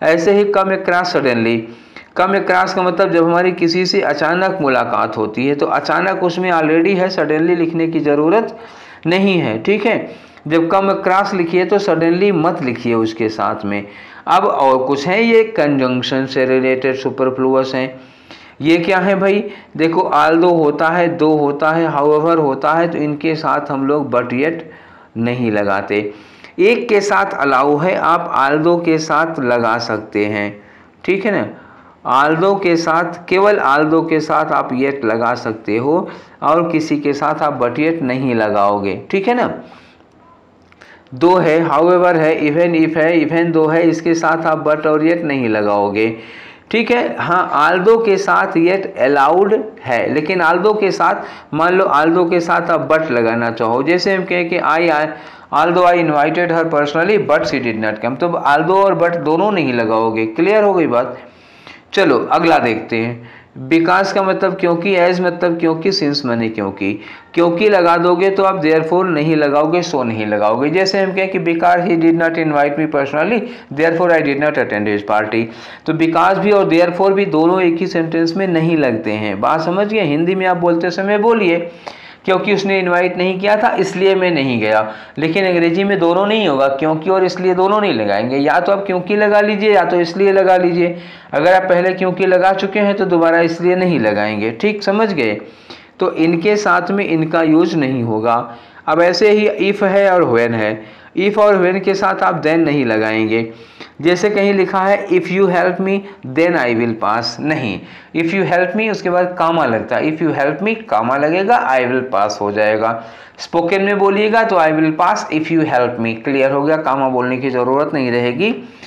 ऐसे ही come across suddenly, come across का मतलब जब हमारी किसी से अचानक मुलाकात होती है तो अचानक उसमें ऑलरेडी है, सडनली लिखने की ज़रूरत नहीं है, ठीक है। जब कम अक्रॉस लिखिए तो सडनली मत लिखिए उसके साथ में। अब और कुछ है, ये कंजंक्शन से रिलेटेड सुपरफ्लुअस हैं। ये क्या है भाई, देखो आल्दो होता है, दो होता है, हाउएवर होता है, तो इनके साथ हम लोग बट येट नहीं लगाते। एक के साथ अलाउ है, आप आल्दो के साथ लगा सकते हैं, ठीक है ना। आल्दो के साथ, केवल आल्दो के साथ आप येट लगा सकते हो और किसी के साथ आप बट येट नहीं लगाओगे, ठीक है ना। दो है, हाउएवर है, इवन इफ है, इवन दो है, इसके साथ आप बट और येट नहीं लगाओगे, ठीक है। हाँ, आल्दो के साथ येट अलाउड है, लेकिन आल्दो के साथ, मान लो आल्दो के साथ आप बट लगाना चाहो, जैसे हम कहें कि although I invited her personally but she did not come, तो आल्दो और बट दोनों नहीं लगाओगे। क्लियर हो गई बात। चलो अगला देखते हैं। बिकॉज का मतलब क्योंकि, एज मतलब क्योंकि, सिंस माने क्योंकि। क्योंकि लगा दोगे तो आप देयरफॉर नहीं लगाओगे, सो नहीं लगाओगे। जैसे हम कहें कि because he did not invite me personally therefore I did not attend his party, तो बिकॉज भी और देयरफॉर भी दोनों एक ही सेंटेंस में नहीं लगते हैं। बात समझ गए। हिंदी में आप बोलते समय बोलिए क्योंकि उसने इनवाइट नहीं किया था इसलिए मैं नहीं गया, लेकिन अंग्रेजी में दोनों नहीं होगा, क्योंकि और इसलिए दोनों नहीं लगाएंगे। या तो आप क्योंकि लगा लीजिए या तो इसलिए लगा लीजिए। अगर आप पहले क्योंकि लगा चुके हैं तो दोबारा इसलिए नहीं लगाएंगे, ठीक समझ गए। तो इनके साथ में इनका यूज नहीं होगा। अब ऐसे ही इफ़ है और व्हेन है, इफ़ और व्हेन के साथ आप देन नहीं लगाएंगे। जैसे कहीं लिखा है if you help me then I will pass, नहीं, इफ़ यू हेल्प मी उसके बाद कामा लगता है, if you help me comma लगेगा, आई विल पास हो जाएगा। स्पोकन में बोलिएगा तो I will pass if you help me, clear हो गया, कामा बोलने की ज़रूरत नहीं रहेगी।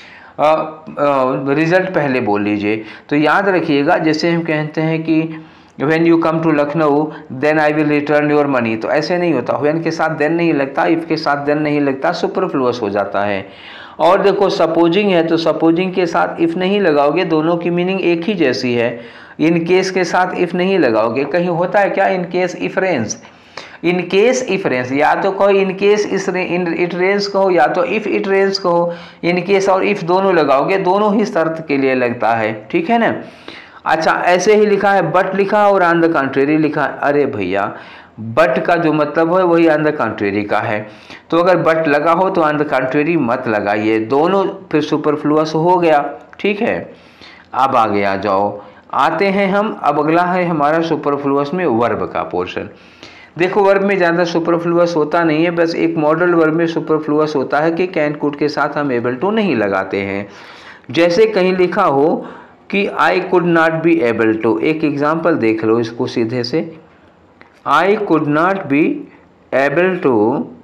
रिजल्ट पहले बोल लीजिए। तो याद रखिएगा, जैसे हम कहते हैं कि when you come to Lucknow then I will return your money, तो ऐसे नहीं होता। when के साथ then नहीं लगता, if के साथ then नहीं लगता, सुपरफ्लुअस हो जाता है। और देखो सपोजिंग है तो सपोजिंग के साथ इफ़ नहीं लगाओगे, दोनों की मीनिंग एक ही जैसी है। इन केस के साथ इफ़ नहीं लगाओगे। कहीं होता है क्या in case if rains, in case if rains, या तो कहो इन केस इट रेंस कहो या तो इफ इट रेंस कहो। इन केस और इफ दोनों लगाओगे, दोनों ही शर्त के लिए लगता है, ठीक है ना। अच्छा, ऐसे ही लिखा है बट लिखा और ऑन द कंट्रेरी लिखा। अरे भैया, बट का जो मतलब है वही ऑन द कंट्रेरी का है, तो अगर बट लगा हो तो ऑन द कंट्रेरी मत लगाइए, दोनों फिर सुपरफ्लुअस हो गया, ठीक है। अब आगे आ जाओ, आते हैं हम, अब अगला है हमारा सुपरफ्लुअस में वर्ब का पोर्शन। देखो वर्ब में ज़्यादा सुपरफ्लुअस होता नहीं है, बस एक मॉडल वर्ब में सुपरफ्लुअस होता है कि कैन कुड के साथ हम एबल टू नहीं लगाते हैं। जैसे कहीं लिखा हो कि I could not be able to, एक एग्जाम्पल देख लो इसको सीधे से, I could not be able to,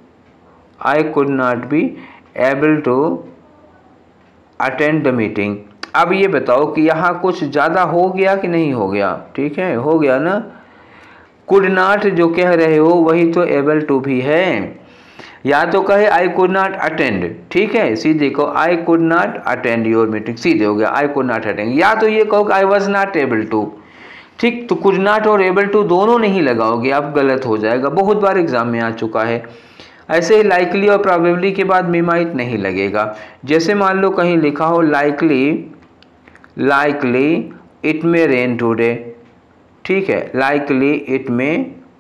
I could not be able to attend the meeting. अब ये बताओ कि यहाँ कुछ ज़्यादा हो गया कि नहीं हो गया, ठीक है, हो गया ना। कुड नॉट जो कह रहे हो वही तो एबल टू भी है। या तो कहे आई कुड नॉट अटेंड, ठीक है, सीधे कहो I could not attend your meeting, सीधे हो गया आई कुड नॉट अटेंड। या तो ये कहो I was not able to, ठीक, तो कुड नॉट और एबल टू दोनों नहीं लगाओगे, अब गलत हो जाएगा, बहुत बार एग्जाम में आ चुका है। ऐसे ही लाइकली और प्रोबेबली के बाद मे माइट नहीं लगेगा। जैसे मान लो कहीं लिखा हो likely, likely it may rain today, ठीक है, likely it may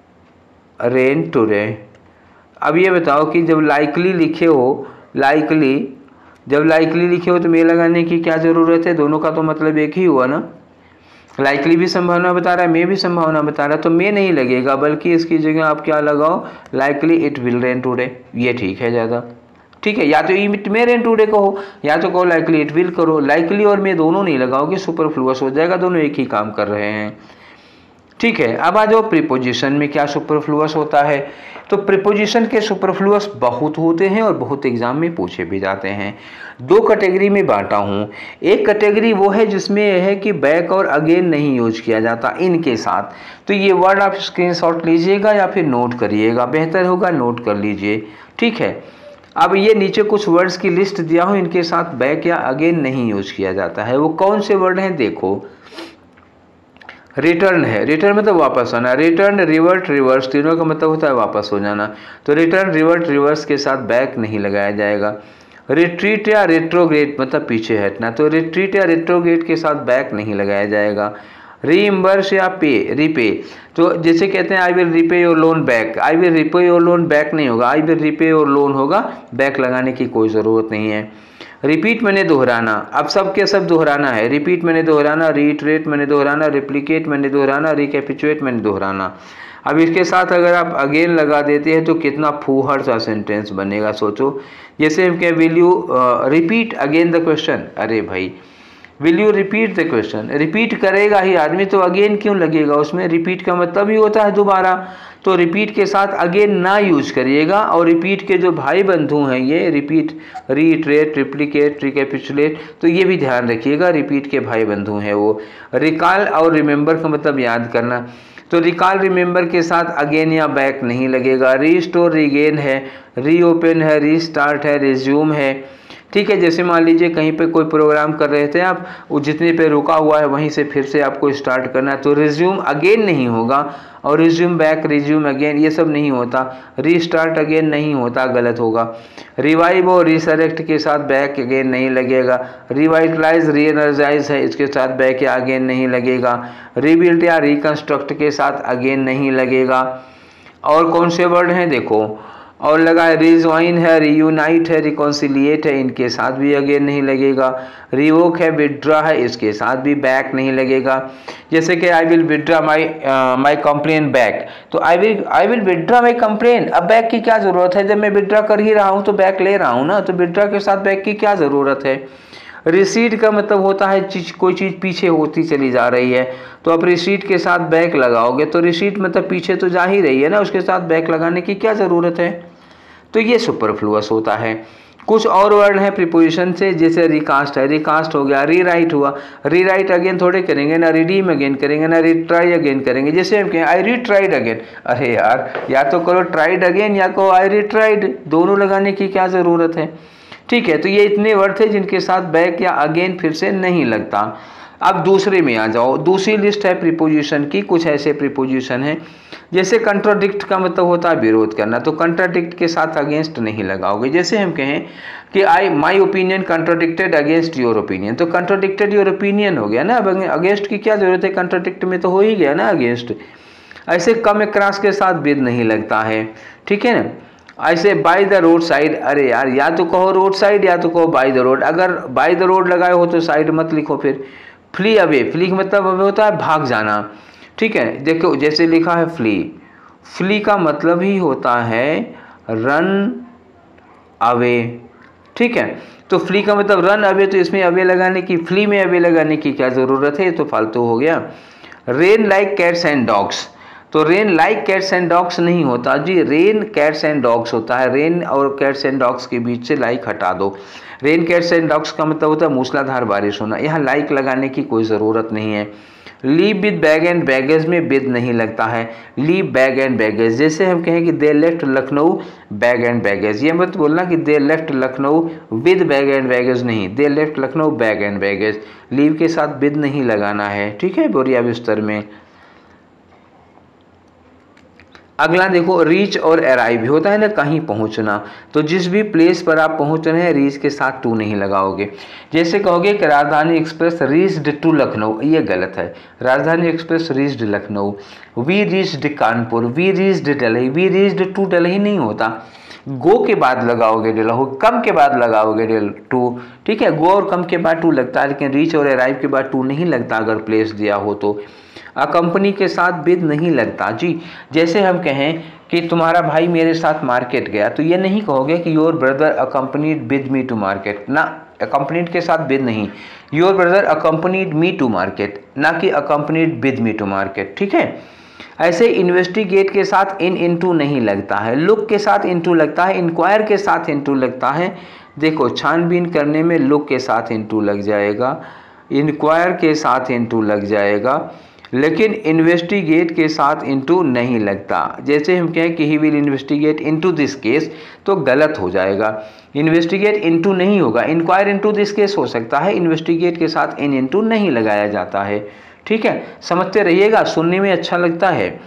rain today. अब ये बताओ कि जब लाइकली लिखे हो, लाइकली जब लाइकली लिखे हो तो मे लगाने की क्या ज़रूरत है, दोनों का तो मतलब एक ही हुआ ना। लाइकली भी संभावना बता रहा है, मे भी संभावना बता रहा है, तो मे नहीं लगेगा, बल्कि इसकी जगह आप क्या लगाओ, likely it will rain today, ये ठीक है ज़्यादा, ठीक है। या तो इट मे रेन टुडे कहो या तो कहो लाइकली इट विल करो, लाइकली और मे दोनों नहीं लगाओगे, सुपरफ्लुअस हो जाएगा, दोनों एक ही काम कर रहे हैं, ठीक है। अब आ जाओ प्रीपोजिशन में क्या सुपरफ्लुअस होता है। तो प्रीपोजिशन के सुपरफ्लुअस बहुत होते हैं और बहुत एग्जाम में पूछे भी जाते हैं। दो कैटेगरी में बांटा हूँ। एक कैटेगरी वो है जिसमें यह है कि बैक और अगेन नहीं यूज किया जाता इनके साथ, तो ये वर्ड आप स्क्रीनशॉट लीजिएगा या फिर नोट करिएगा, बेहतर होगा नोट कर लीजिए, ठीक है। अब ये नीचे कुछ वर्ड्स की लिस्ट दिया हो, इनके साथ बैक या अगेन नहीं यूज किया जाता है। वो कौन से वर्ड हैं देखो। रिटर्न है, रिटर्न मतलब वापस आना, रिटर्न, रिवर्ट, रिवर्स, तीनों का मतलब होता है वापस हो जाना, तो रिटर्न, रिवर्ट, रिवर्स के साथ बैक नहीं लगाया जाएगा। रिट्रीट या रेट्रोग्रेड मतलब पीछे हटना, तो रिट्रीट या रेट्रोग्रेड के साथ बैक नहीं लगाया जाएगा। रीइम्बर्स या पे, रिपे, तो जैसे कहते हैं I will repay your loan back, I will repay your loan back नहीं होगा, I will repay your loan होगा, बैक लगाने की कोई ज़रूरत नहीं है। रिपीट मैंने दोहराना, अब सब के सब दोहराना है, रिपीट मैंने दोहराना, रीइटरेट मैंने दोहराना, रिप्लिकेट मैंने दोहराना, रिकैपिचुएट मैंने दोहराना। अब इसके साथ अगर आप अगेन लगा देते हैं तो कितना फूहड़ सा सेंटेंस बनेगा, सोचो। जैसे हम कहें will you repeat again the question, अरे भाई will you repeat the question, repeat करेगा ही आदमी तो अगेन क्यों लगेगा उसमें, रिपीट का मतलब ही होता है दोबारा, तो रिपीट के साथ अगेन ना यूज करिएगा। और रिपीट के जो भाई बंधु हैं ये रिपीट, रीइटरेट, रिप्लिकेट, रिकैपिचुलेट, तो ये भी ध्यान रखिएगा, रिपीट के भाई बंधु हैं वो। रिकॉल और रिमेंबर का मतलब याद करना, तो रिकॉल रिमेंबर के साथ अगेन या बैक नहीं लगेगा। रीस्टोर रीगेन है, रीओपन है, रीस्टार्ट है, रिज्यूम है, ठीक है। जैसे मान लीजिए कहीं पे कोई प्रोग्राम कर रहे थे आप, वो जितने पे रुका हुआ है वहीं से फिर से आपको स्टार्ट करना है, तो रिज्यूम अगेन नहीं होगा, और रिज्यूम बैक, रिज्यूम अगेन ये सब नहीं होता, रीस्टार्ट अगेन नहीं होता, गलत होगा। रिवाइव और रिसरेक्ट के साथ बैक अगेन नहीं लगेगा। रिवाइटलाइज, रीएनर्जाइज है, इसके साथ बैक या अगेन नहीं लगेगा। रिबिल्ड या रिकंस्ट्रक्ट के साथ अगेन नहीं लगेगा। और कौन से वर्ड हैं देखो, और लगा है रिजॉइन है, रीयूनाइट है, रिकॉन्सिलिएट है, इनके साथ भी अगेन नहीं लगेगा। रिवोक है, विड्रा है, इसके साथ भी बैक नहीं लगेगा। जैसे कि I will withdraw my complain back, तो I will withdraw my complain, अब बैक की क्या ज़रूरत है, जब मैं विड्रा कर ही रहा हूँ तो बैक ले रहा हूँ ना, तो विड्रा के साथ बैक की क्या ज़रूरत है। रिसीट का मतलब होता है कोई चीज़ पीछे होती चली जा रही है, तो आप रिसीट के साथ बैक लगाओगे तो रिसीट मतलब पीछे तो जा ही रही है ना, उसके साथ बैक लगाने की क्या ज़रूरत है, तो ये सुपरफ्लुअस होता है। कुछ और वर्ड हैं प्रीपोजिशन से, जैसे रिकास्ट है, रिकास्ट हो गया, रीराइट हुआ, रीराइट अगेन थोड़े करेंगे ना, रिडीम अगेन करेंगे ना, रिट्राई अगेन करेंगे। जैसे हम कहें आई रीट्राइड अगेन, अरे यार या तो करो ट्राइड अगेन या कहो आई रीट्राइड, दोनों लगाने की क्या ज़रूरत है, ठीक है। तो ये इतने वर्ड थे जिनके साथ बैक या अगेन फिर से नहीं लगता। अब दूसरे में आ जाओ, दूसरी लिस्ट है प्रीपोजिशन की, कुछ ऐसे प्रीपोजिशन हैं जैसे कंट्राडिक्ट का मतलब होता है विरोध करना, तो कंट्राडिक्ट के साथ अगेंस्ट नहीं लगाओगे। जैसे हम कहें कि I my opinion contradicted against your opinion, तो कंट्राडिक्टेड योर ओपिनियन हो गया ना, अब अगेंस्ट की क्या जरूरत है, कंट्राडिक्ट में तो हो ही गया ना अगेंस्ट। ऐसे कम क्रॉस के साथ विद नहीं लगता है, ठीक है ना। ऐसे बाय द रोड साइड, अरे यार या तो कहो रोड साइड या तो कहो बाय द रोड, अगर बाय द रोड लगाए हो तो साइड मत लिखो फिर। फ्ली अवे, फ्ली का मतलब अवे होता है भाग जाना, ठीक है। देखो जैसे लिखा है फ्ली, फ्ली का मतलब ही होता है रन अवे, ठीक है। तो फ्ली का मतलब रन अवे, तो इसमें अवे लगाने की, फ्ली में अवे लगाने की क्या ज़रूरत है, ये तो फालतू हो गया। Rain like cats and dogs, तो rain like cats and dogs नहीं होता जी, रेन कैट्स एंड डॉग्स होता है। रेन और कैट्स एंड डॉग्स के बीच से लाइक हटा दो। रेन कैट्स एंड डॉग्स का मतलब होता है मूसलाधार बारिश होना, यहाँ लाइक लगाने की कोई ज़रूरत नहीं है। Leave with bag and baggage में विद नहीं लगता है, लीव बैग एंड बैगेज। जैसे हम कहें कि they left Lucknow bag and baggage, ये मत बोलना कि they left Lucknow with bag and baggage, नहीं, they left Lucknow bag and baggage, leave के साथ विद नहीं लगाना है, ठीक है, बोरिया बिस्तर में। अगला देखो रीच और अराइव होता है ना, कहीं पहुंचना, तो जिस भी प्लेस पर आप पहुंच रहे हैं रीच के साथ टू नहीं लगाओगे। जैसे कहोगे कि राजधानी एक्सप्रेस रीच्ड टू लखनऊ, ये गलत है, Rajdhani express reached Lucknow. We reached Kanpur, we reached Delhi, we reached to Delhi नहीं होता, गो के बाद लगाओगे दिल्ली, कम के बाद लगाओगे टू, ठीक है। गो और कम के बाद टू लगता है, लेकिन रीच और अराइव के बाद टू नहीं लगता अगर प्लेस दिया हो तो। अकम्पनी के साथ विद नहीं लगता जी। जैसे हम कहें कि तुम्हारा भाई मेरे साथ मार्केट गया, तो ये नहीं कहोगे कि your brother accompanied with me to market, ना, अकम्पनीड के साथ विद नहीं, your brother accompanied me to market, ना कि accompanied with me to market, ठीक है। ऐसे इन्वेस्टिगेट के साथ इनटू नहीं लगता है, लुक के साथ इनटू लगता है, इंक्वायर के साथ इनटू लगता है। देखो छानबीन करने में लुक के साथ इनटू लग जाएगा, इंक्वायर के साथ इनटू लग जाएगा, लेकिन इन्वेस्टिगेट के साथ इनटू नहीं लगता। जैसे हम कहें कि he will investigate into this case, तो गलत हो जाएगा, इन्वेस्टिगेट इनटू नहीं होगा, इंक्वायर इनटू दिस केस हो सकता है, इन्वेस्टिगेट के साथ इनटू नहीं लगाया जाता है, ठीक है। समझते रहिएगा, सुनने में अच्छा लगता है।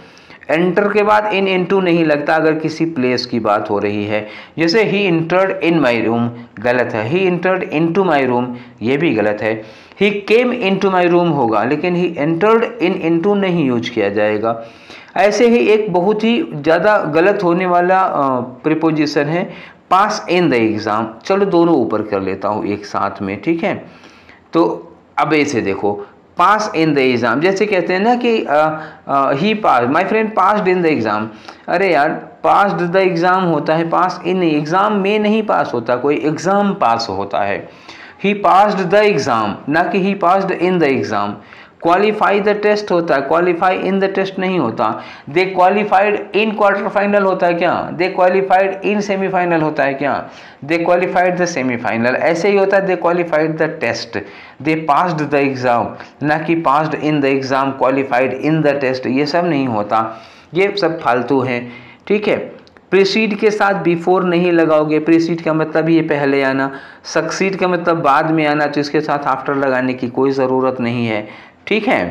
एंटर के बाद इन इनटू नहीं लगता अगर किसी प्लेस की बात हो रही है। जैसे ही इंटर्ड इन माई रूम, गलत है। He entered into my room, ये भी गलत है। ही केम इनटू माई रूम होगा, लेकिन ही एंटर्ड इन इनटू नहीं यूज किया जाएगा। ऐसे ही एक बहुत ही ज़्यादा गलत होने वाला प्रीपोजिशन है पास इन द एग्ज़ाम। चलो दोनों ऊपर कर लेता हूँ एक साथ में, ठीक है। तो अब ऐसे देखो, पास इन द एग्ज़ाम, जैसे कहते हैं ना कि he pass, my friend passed in the exam. अरे यार, पास्ड द एग्ज़ाम होता है, पास इन एग्ज़ाम में नहीं पास होता कोई, एग्ज़ाम पास होता है। ही पास्ड द एग्ज़ाम, ना कि he passed in the exam. Qualify the test होता है, क्वालिफाई इन द टेस्ट नहीं होता। They qualified in quarter final होता है क्या? दे क्वालिफाइड इन सेमीफाइनल होता है क्या? They qualified the semifinal. ऐसे ही होता है, they qualified the test. They passed the exam, ना कि passed in the exam, qualified in the test, ये सब नहीं होता, ये सब फालतू हैं, ठीक है। प्रीसीड के साथ बिफोर नहीं लगाओगे, प्रीसीड का मतलब ये पहले आना, सक्सीड का मतलब बाद में आना, तो इसके साथ आफ्टर लगाने की कोई ज़रूरत नहीं है, ठीक है।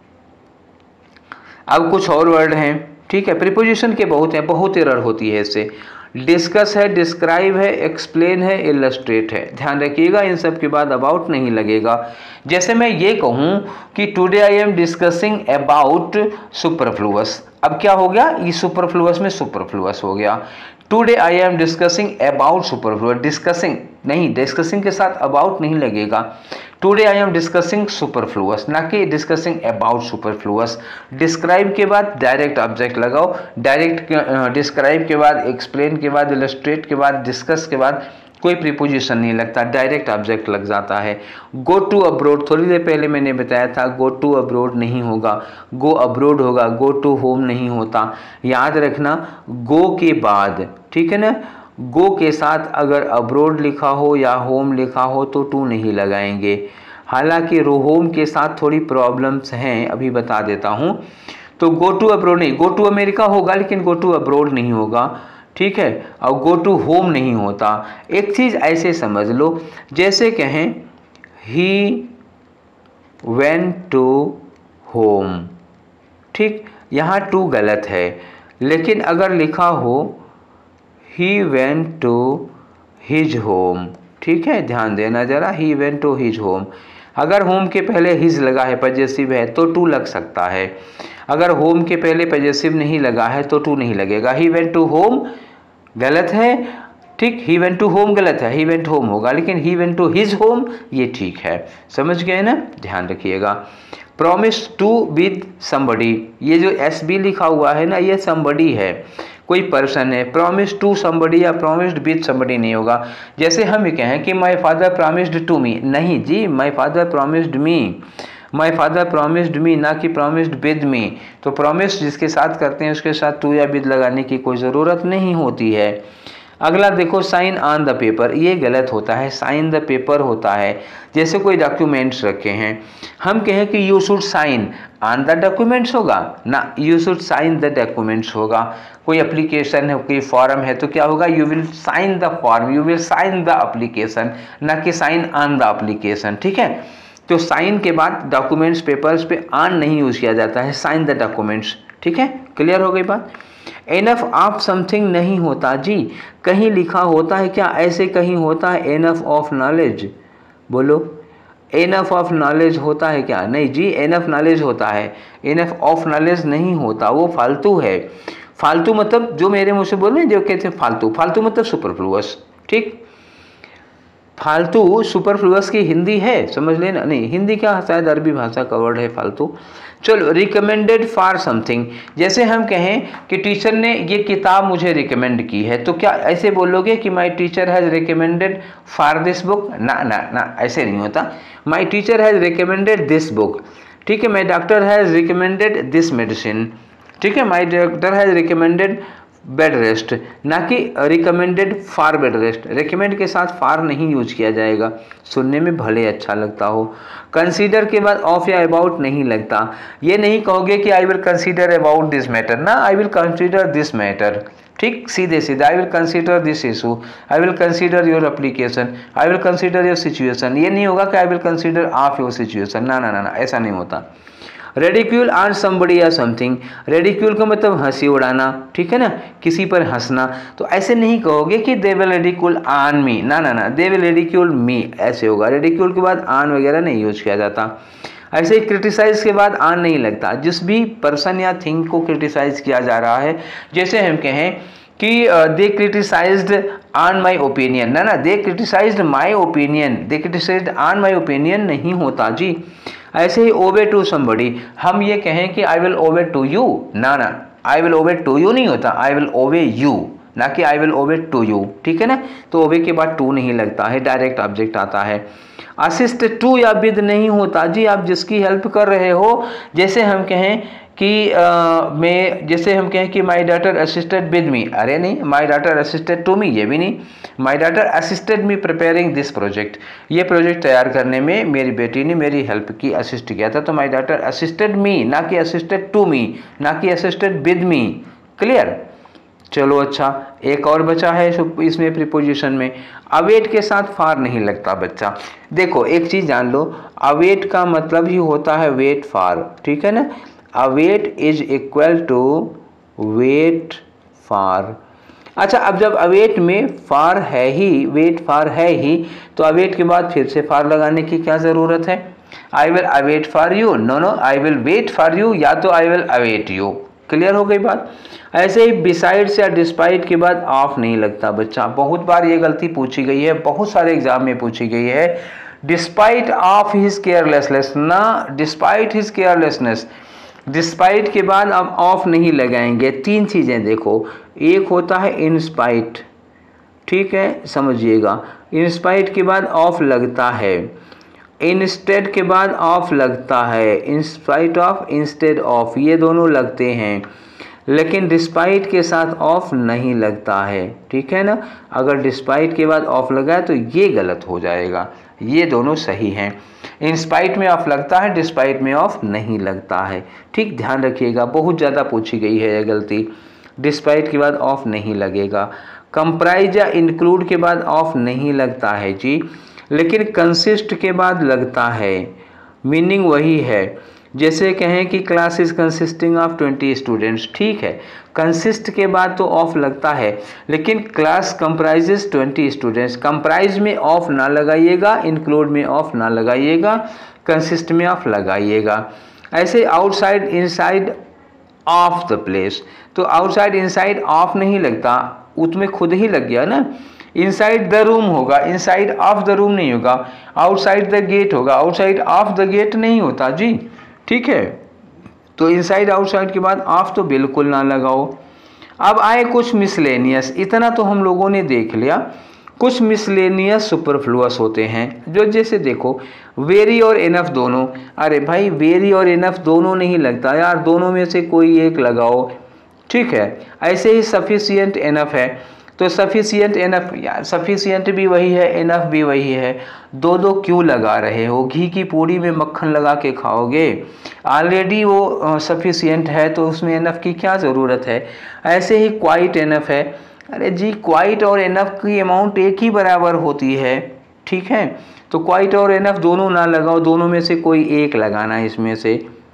अब कुछ और वर्ड हैं, ठीक है। प्रीपोजिशन के बहुत हैं, बहुत एरर होती है इससे। डिस्कस है, डिस्क्राइब है, एक्सप्लेन है, इलस्ट्रेट है। ध्यान रखिएगा, इन सब के बाद अबाउट नहीं लगेगा। जैसे मैं ये कहूँ कि today I am discussing about superfluous, अब क्या हो गया, ये सुपरफ्लुअस में सुपरफ्लुअस हो गया। Today I am discussing about superfluous, discussing नहीं, डिस्कसिंग के साथ अबाउट नहीं लगेगा। Today I am discussing superfluous, ना कि डिस्कसिंग अबाउट सुपरफ्लुअस। डिस्क्राइब के बाद डायरेक्ट ऑब्जेक्ट लगाओ, डायरेक्ट डिस्क्राइब के बाद, एक्सप्लेन के बाद, इलस्ट्रेट के बाद, डिस्कस के बाद कोई प्रीपोजिशन नहीं लगता, डायरेक्ट ऑब्जेक्ट लग जाता है। गो टू अब्रोड, थोड़ी देर पहले मैंने बताया था, गो टू अब्रोड नहीं होगा, गो अब्रोड होगा, गो टू होम नहीं होता। याद रखना, गो के बाद, ठीक है ना, गो के साथ अगर अब्रोड लिखा हो या होम लिखा हो तो टू नहीं लगाएंगे। हालांकि होम के साथ थोड़ी प्रॉब्लम्स हैं, अभी बता देता हूँ। तो गो टू अब्रोड नहीं, गो टू अमेरिका होगा लेकिन गो टू अब्रोड नहीं होगा, ठीक है। और गो टू होम नहीं होता। एक चीज़ ऐसे समझ लो, जैसे कहें ही वेंट टू होम, ठीक, यहाँ टू गलत है, लेकिन अगर लिखा हो he went to his home, ठीक है, ध्यान देना जरा, he went to his home. अगर होम के पहले हिज लगा है, पजेसिव है, तो टू लग सकता है। अगर होम के पहले पजेसिव नहीं लगा है तो टू नहीं लगेगा। ही वेंट टू होम गलत है, ठीक, ही वेंट टू होम गलत है, ही वेंट होम होगा, लेकिन he went to his home ये ठीक है। समझ गए ना, ध्यान रखिएगा। प्रॉमिस टू विद समबडी, ये जो एस बी लिखा हुआ है ना, ये समबडी है, कोई पर्सन है। प्रॉमिस टू समबडी या प्रॉमिस्ड विद समबडी नहीं होगा। जैसे हम ये कहें कि my father promised to me, नहीं जी, my father promised me, my father promised me, ना कि प्रॉमिस्ड विद मी। तो प्रॉमिस जिसके साथ करते हैं उसके साथ टू या विद लगाने की कोई ज़रूरत नहीं होती है। अगला देखो, साइन ऑन द पेपर, ये गलत होता है, साइन द पेपर होता है। जैसे कोई डॉक्यूमेंट्स रखे हैं, हम कहें कि you should sign on the documents होगा ना, you should sign the documents होगा। कोई एप्लीकेशन है, कोई फॉर्म है, तो क्या होगा, you will sign the form, you will sign the application, ना कि साइन ऑन द एप्लीकेशन, ठीक है। तो साइन के बाद डॉक्यूमेंट्स पेपर्स पे ऑन नहीं यूज़ किया जाता है, साइन द डॉक्यूमेंट्स, ठीक है। क्लियर हो गई बात। एनफ ऑफ समथिंग नहीं होता जी, कहीं लिखा होता है क्या, ऐसे कहीं होता है एनफ ऑफ नॉलेज, बोलो एनफ ऑफ नॉलेज होता है क्या? नहीं जी, एनफ नॉलेज होता है, एनफ ऑफ नॉलेज नहीं होता, वो फालतू है। फालतू मतलब जो मेरे मुँह से बोले, जो कहते हैं फालतू, फालतू मतलब सुपरफ्लुअस, ठीक। फालतू सुपरफ्लुअस की हिंदी है, समझ लेना, नहीं हिंदी क्या, शायद अरबी भाषा का वर्ड है फालतू। चलो, रिकमेंडेड फॉर समथिंग, जैसे हम कहें कि टीचर ने ये किताब मुझे रिकमेंड की है, तो क्या ऐसे बोलोगे कि my teacher has recommended for this book? ना ना ना, ऐसे नहीं होता। My teacher has recommended this book, ठीक है। My doctor has recommended this medicine, ठीक है। My doctor has recommended bed rest, ना कि recommended for bed rest. Recommend के साथ फॉर नहीं यूज किया जाएगा, सुनने में भले अच्छा लगता हो। कंसीडर के बाद ऑफ या अबाउट नहीं लगता। ये नहीं कहोगे कि I will consider about this matter, ना, I will consider this matter, ठीक, सीधे सीधे। I will consider this issue, I will consider your application, I will consider your situation. ये नहीं होगा कि I will consider of your situation, ना ना ना ना, ऐसा नहीं होता। रेडिक्यूल ऑन समबडी या समथिंग, रेडिक्यूल का मतलब हंसी उड़ाना, ठीक है ना, किसी पर हंसना। तो ऐसे नहीं कहोगे कि they will ridicule on me, ना ना ना, दे विल रेडिक्यूल मी ऐसे होगा। रेडिक्यूल के बाद ऑन वगैरह नहीं यूज किया जाता। ऐसे ही क्रिटिसाइज के बाद ऑन नहीं लगता। जिस भी पर्सन या थिंग को क्रिटिसाइज किया जा रहा है, जैसे हम कहें कि they criticized on my opinion, ना ना, they criticized my opinion, they criticized on my opinion नहीं होता जी। ऐसे ही ओबे टू समबडी, हम ये कहें कि I will obey to you, ना ना, I will obey to you नहीं होता, आई विल ओबे यू, ना कि I will obey to you, ठीक है ना। तो ओबे के बाद टू नहीं लगता है, डायरेक्ट ऑब्जेक्ट आता है। असिस्ट टू या विद नहीं होता जी, आप जिसकी हेल्प कर रहे हो, जैसे हम कहें कि जैसे हम कहें कि my daughter assisted with me, अरे नहीं, my daughter assisted to me, ये भी नहीं, my daughter assisted me preparing this project, ये प्रोजेक्ट तैयार करने में मेरी बेटी ने मेरी हेल्प की, असिस्ट किया था। तो माई डॉटर असिस्टेड मी, ना कि असिस्टेड टू मी, ना कि असिस्टेड विद मी। क्लियर? चलो अच्छा, एक और बचा है इसमें प्रीपोजिशन में, अवेट के साथ फार नहीं लगता बच्चा। देखो एक चीज जान लो, अवेट का मतलब ही होता है वेट फॉर, ठीक है ना। Await is equal to wait for. अच्छा, अब जब अवेट में फार है ही, वेट फॉर है ही, तो अवेट के बाद फिर से फार लगाने की क्या जरूरत है? I will await for you, no no, I will wait for you, या तो I will await you. Clear हो गई बात? ऐसे ही बिसाइड्स या डिस्पाइट के बाद ऑफ नहीं लगता बच्चा। बहुत बार ये गलती पूछी गई है, बहुत सारे एग्जाम में पूछी गई है। डिस्पाइट ऑफ हिज केयरलेसनेस, ना, डिस्पाइट हिज केयरलेसनेस, डिस्पाइट के बाद अब ऑफ नहीं लगाएंगे। तीन चीजें देखो, एक होता है इंस्पाइट, ठीक है, समझिएगा, इंस्पाइट के बाद ऑफ लगता है, इंस्टेड के बाद ऑफ लगता है, इंस्पाइट ऑफ, इंस्टेड ऑफ, ये दोनों लगते हैं, लेकिन डिस्पाइट के साथ ऑफ नहीं लगता है, ठीक है ना। अगर डिस्पाइट के बाद ऑफ लगा है तो ये गलत हो जाएगा, ये दोनों सही हैं। इंस्पाइट में ऑफ लगता है, डिस्पाइट में ऑफ नहीं लगता है, ठीक, ध्यान रखिएगा, बहुत ज़्यादा पूछी गई है ये गलती। डिस्पाइट के बाद ऑफ नहीं लगेगा। कंप्राइज या इंक्लूड के बाद ऑफ नहीं लगता है जी, लेकिन कंसिस्ट के बाद लगता है, मीनिंग वही है। जैसे कहें कि class is consisting of 20 students, ठीक है, कंसिस्ट के बाद तो ऑफ लगता है, लेकिन क्लास कंप्राइजेस 20 स्टूडेंट्स, कंप्राइज में ऑफ ना लगाइएगा, इंक्लूड में ऑफ ना लगाइएगा, कंसिस्ट में ऑफ लगाइएगा। ऐसे outside inside of the place, तो आउटसाइड इनसाइड ऑफ नहीं लगता, उसमें खुद ही लग गया ना। इनसाइड द रूम होगा, इनसाइड ऑफ द रूम नहीं होगा। आउटसाइड द गेट होगा, आउटसाइड ऑफ द गेट नहीं होता जी, ठीक है। तो इनसाइड आउटसाइड के बाद ऑफ तो बिल्कुल ना लगाओ। अब आए कुछ मिसलेनियस, इतना तो हम लोगों ने देख लिया। कुछ मिसलेनियस सुपरफ्लुअस होते हैं, जो जैसे देखो वेरी और इनफ दोनों, अरे भाई वेरी और इनफ दोनों नहीं लगता यार, दोनों में से कोई एक लगाओ, ठीक है। ऐसे ही सफिशिएंट इनफ है, तो सफिशिएंट इनफ, यार सफिशिएंट भी वही है, इनफ भी वही है, दो दो क्यों लगा रहे हो? घी की पूड़ी में मक्खन लगा के खाओगे? ऑलरेडी वो सफिशिएंट है, तो उसमें इनफ की क्या ज़रूरत है? ऐसे ही क्वाइट इनफ है, अरे जी क्वाइट और इनफ की अमाउंट एक ही बराबर होती है, ठीक है। तो क्वाइट और इनफ दोनों ना लगाओ, दोनों में से कोई एक लगाना है इसमें से।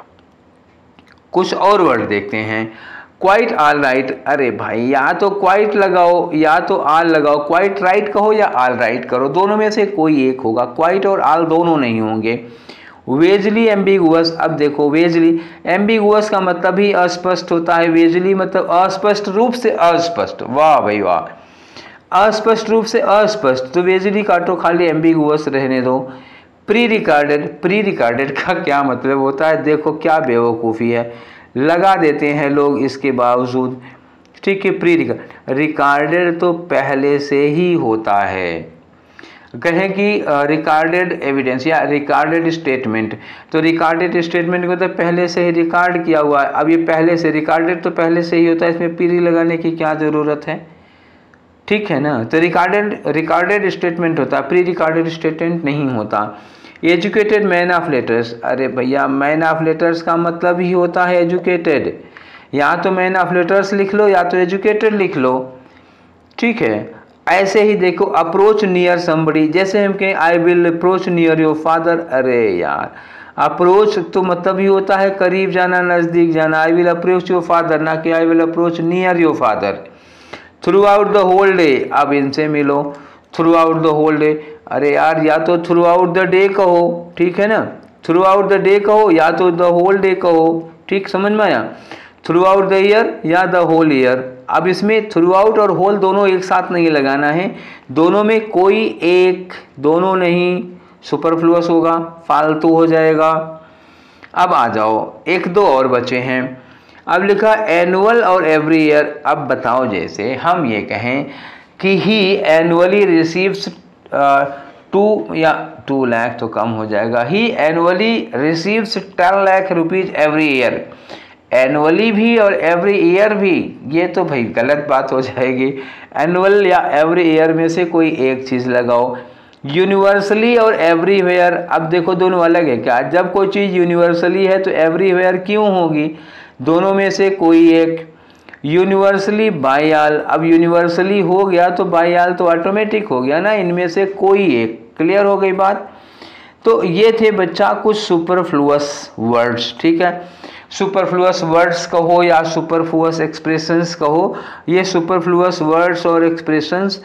कुछ और वर्ड देखते हैं, क्वाइट ऑल राइट, अरे भाई या तो क्वाइट लगाओ या तो ऑल लगाओ, क्वाइट राइट कहो या ऑल राइट करो, दोनों में से कोई एक होगा, क्वाइट और ऑल दोनों नहीं होंगे। वेजली एम्बिगुअस, अब देखो वेजली एम्बिगुअस का मतलब ही अस्पष्ट होता है, वेजली मतलब अस्पष्ट रूप से अस्पष्ट, वाह भाई वाह, अस्पष्ट रूप से अस्पष्ट, तो वेजली काटो, खाली एम्बिगुअस रहने दो। प्री रिकॉर्डेड, प्री रिकॉर्डेड का क्या मतलब होता है? देखो क्या बेवकूफ़ी है, लगा देते हैं लोग इसके बावजूद, ठीक है। प्री रिकॉर्डेड तो पहले से ही होता है, कहें कि रिकॉर्डेड एविडेंस या रिकॉर्डेड स्टेटमेंट, तो रिकॉर्डेड स्टेटमेंट को तो पहले से ही रिकॉर्ड किया हुआ है। अब ये पहले से रिकॉर्डेड तो पहले से ही होता है, इसमें प्री लगाने की क्या ज़रूरत है, ठीक है ना। तो रिकॉर्डेड स्टेटमेंट होता है, प्री रिकॉर्डेड स्टेटमेंट नहीं होता। एजुकेटेड मैन ऑफ लेटर्स, अरे भैया मैन ऑफ लेटर्स का मतलब ही होता है एजुकेटेड, या तो मैन ऑफ लेटर्स लिख लो या तो एजुकेटेड लिख लो, ठीक है। ऐसे ही देखो अप्रोच नियर समबडी, जैसे हम कहें I will approach near your father, अरे यार अप्रोच तो मतलब ही होता है करीब जाना, नज़दीक जाना। I will approach your father, ना कि I will approach near your father. Throughout the whole day, अब इनसे मिलो। Throughout the whole day, अरे यार या तो थ्रू आउट द डे कहो, ठीक है ना, थ्रू आउट द डे कहो या तो द होल डे कहो, ठीक, समझ में आया। थ्रू आउट द ईयर या द होल ईयर। अब इसमें थ्रू आउट और होल दोनों एक साथ नहीं लगाना है, दोनों में कोई एक, दोनों नहीं, सुपरफ्लुअस होगा, फालतू हो जाएगा। अब आ जाओ, एक दो और बचे हैं। अब लिखा एनुअल और एवरी ईयर। अब बताओ, जैसे हम ये कहें कि ही एनुअली रिसीव्स 2 लाख तो कम हो जाएगा, he annually receives 10 lakh rupees every year. Annually भी और एवरी ईयर भी, ये तो भाई गलत बात हो जाएगी। एनुअल या एवरी ईयर में से कोई एक चीज़ लगाओ। यूनिवर्सली और एवरीवेयर, अब देखो दोनों अलग है क्या? जब कोई चीज़ यूनिवर्सली है तो एवरीवेयर क्यों होगी? दोनों में से कोई एक। यूनिवर्सली बाय ऑल, अब यूनिवर्सली हो गया तो बाय ऑल तो ऑटोमेटिक हो गया ना, इनमें से कोई एक। क्लियर हो गई बात? तो ये थे बच्चा कुछ सुपरफ्लुअस वर्ड्स, ठीक है। सुपरफ्लुअस वर्ड्स कहो या सुपरफ्लुअस एक्सप्रेशंस कहो, ये सुपरफ्लुअस वर्ड्स और एक्सप्रेशंस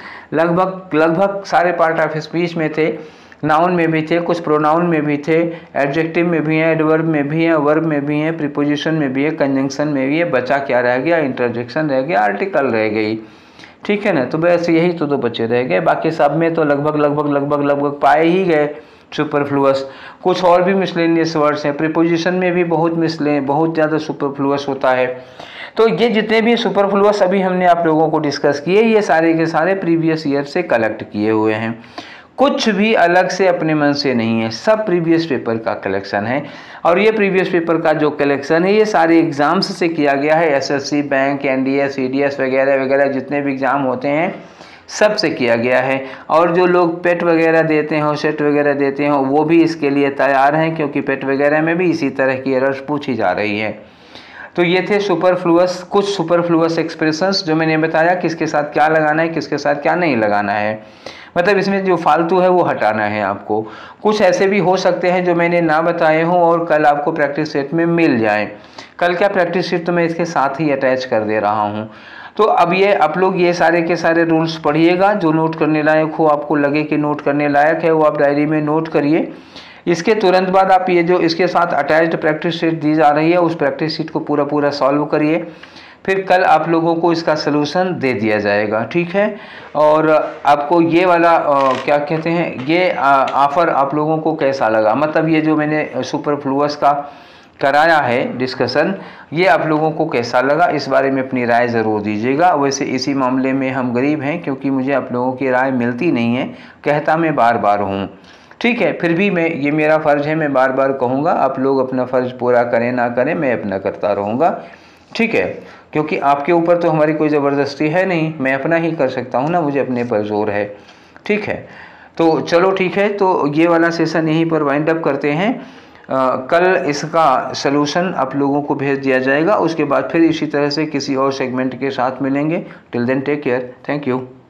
लगभग सारे पार्ट ऑफ स्पीच में थे। नाउन में भी थे, कुछ प्रोनाउन में भी थे, एडजेक्टिव में भी हैं, एडवर्ब में भी हैं, वर्ब में भी हैं, प्रीपोजिशन में भी है, कंजंक्शन में भी है। बचा क्या रह गया? इंटरजेक्शन रह गया, आर्टिकल रह गई, ठीक है ना। तो बस यही तो 2 बच्चे रह गए, बाकी सब में तो लगभग पाए ही गए सुपरफ्लुअस। कुछ और भी मिसलेनियस वर्ड्स हैं, प्रीपोजिशन में भी बहुत ज़्यादा सुपरफ्लुअस होता है। तो ये जितने भी सुपरफ्लुअस अभी हमने आप लोगों को डिस्कस किए, ये सारे के सारे प्रीवियस ईयर से कलेक्ट किए हुए हैं। कुछ भी अलग से अपने मन से नहीं है, सब प्रीवियस पेपर का कलेक्शन है। और ये प्रीवियस पेपर का जो कलेक्शन है ये सारे एग्ज़ाम्स से किया गया है। एसएससी, बैंक, एनडीए, सीडीएस वगैरह वगैरह जितने भी एग्ज़ाम होते हैं सब से किया गया है। और जो लोग पेट वगैरह देते हैं, सेट वगैरह देते हैं, वो भी इसके लिए तैयार हैं, क्योंकि पेट वगैरह में भी इसी तरह की एरर्स पूछी जा रही है। तो ये थे सुपरफ्लुअस, कुछ सुपरफ्लुअस एक्सप्रेशंस जो मैंने बताया किसके साथ क्या लगाना है, किसके साथ क्या नहीं लगाना है। मतलब इसमें जो फालतू है वो हटाना है आपको। कुछ ऐसे भी हो सकते हैं जो मैंने ना बताए हों और कल आपको प्रैक्टिस सेट में मिल जाए। कल क्या प्रैक्टिस सेट तो मैं इसके साथ ही अटैच कर दे रहा हूँ। तो अब ये आप लोग ये सारे के सारे रूल्स पढ़िएगा, जो नोट करने लायक हो, आपको लगे कि नोट करने लायक है, वो आप डायरी में नोट करिए। इसके तुरंत बाद आप ये जो इसके साथ अटैच्ड प्रैक्टिस शीट दी जा रही है उस प्रैक्टिस शीट को पूरा सॉल्व करिए, फिर कल आप लोगों को इसका सलूशन दे दिया जाएगा, ठीक है। और आपको ये वाला क्या कहते हैं, ये ऑफ़र आप लोगों को कैसा लगा? मतलब ये जो मैंने सुपरफ्लुअस का कराया है डिस्कशन, ये आप लोगों को कैसा लगा? इस बारे में अपनी राय ज़रूर दीजिएगा। वैसे इसी मामले में हम गरीब हैं, क्योंकि मुझे आप लोगों की राय मिलती नहीं है, कहता मैं बार बार हूँ, ठीक है। फिर भी ये मेरा फ़र्ज़ है, मैं बार बार कहूँगा। आप लोग अपना फ़र्ज़ पूरा करें ना करें, मैं अपना करता रहूँगा, ठीक है। क्योंकि आपके ऊपर तो हमारी कोई ज़बरदस्ती है नहीं, मैं अपना ही कर सकता हूँ ना, मुझे अपने पर जोर है, ठीक है। तो चलो ठीक है, तो ये वाला सेशन यहीं पर वाइंड अप करते हैं। कल इसका सलूशन आप लोगों को भेज दिया जाएगा, उसके बाद फिर इसी तरह से किसी और सेगमेंट के साथ मिलेंगे। Till then take care, thank you.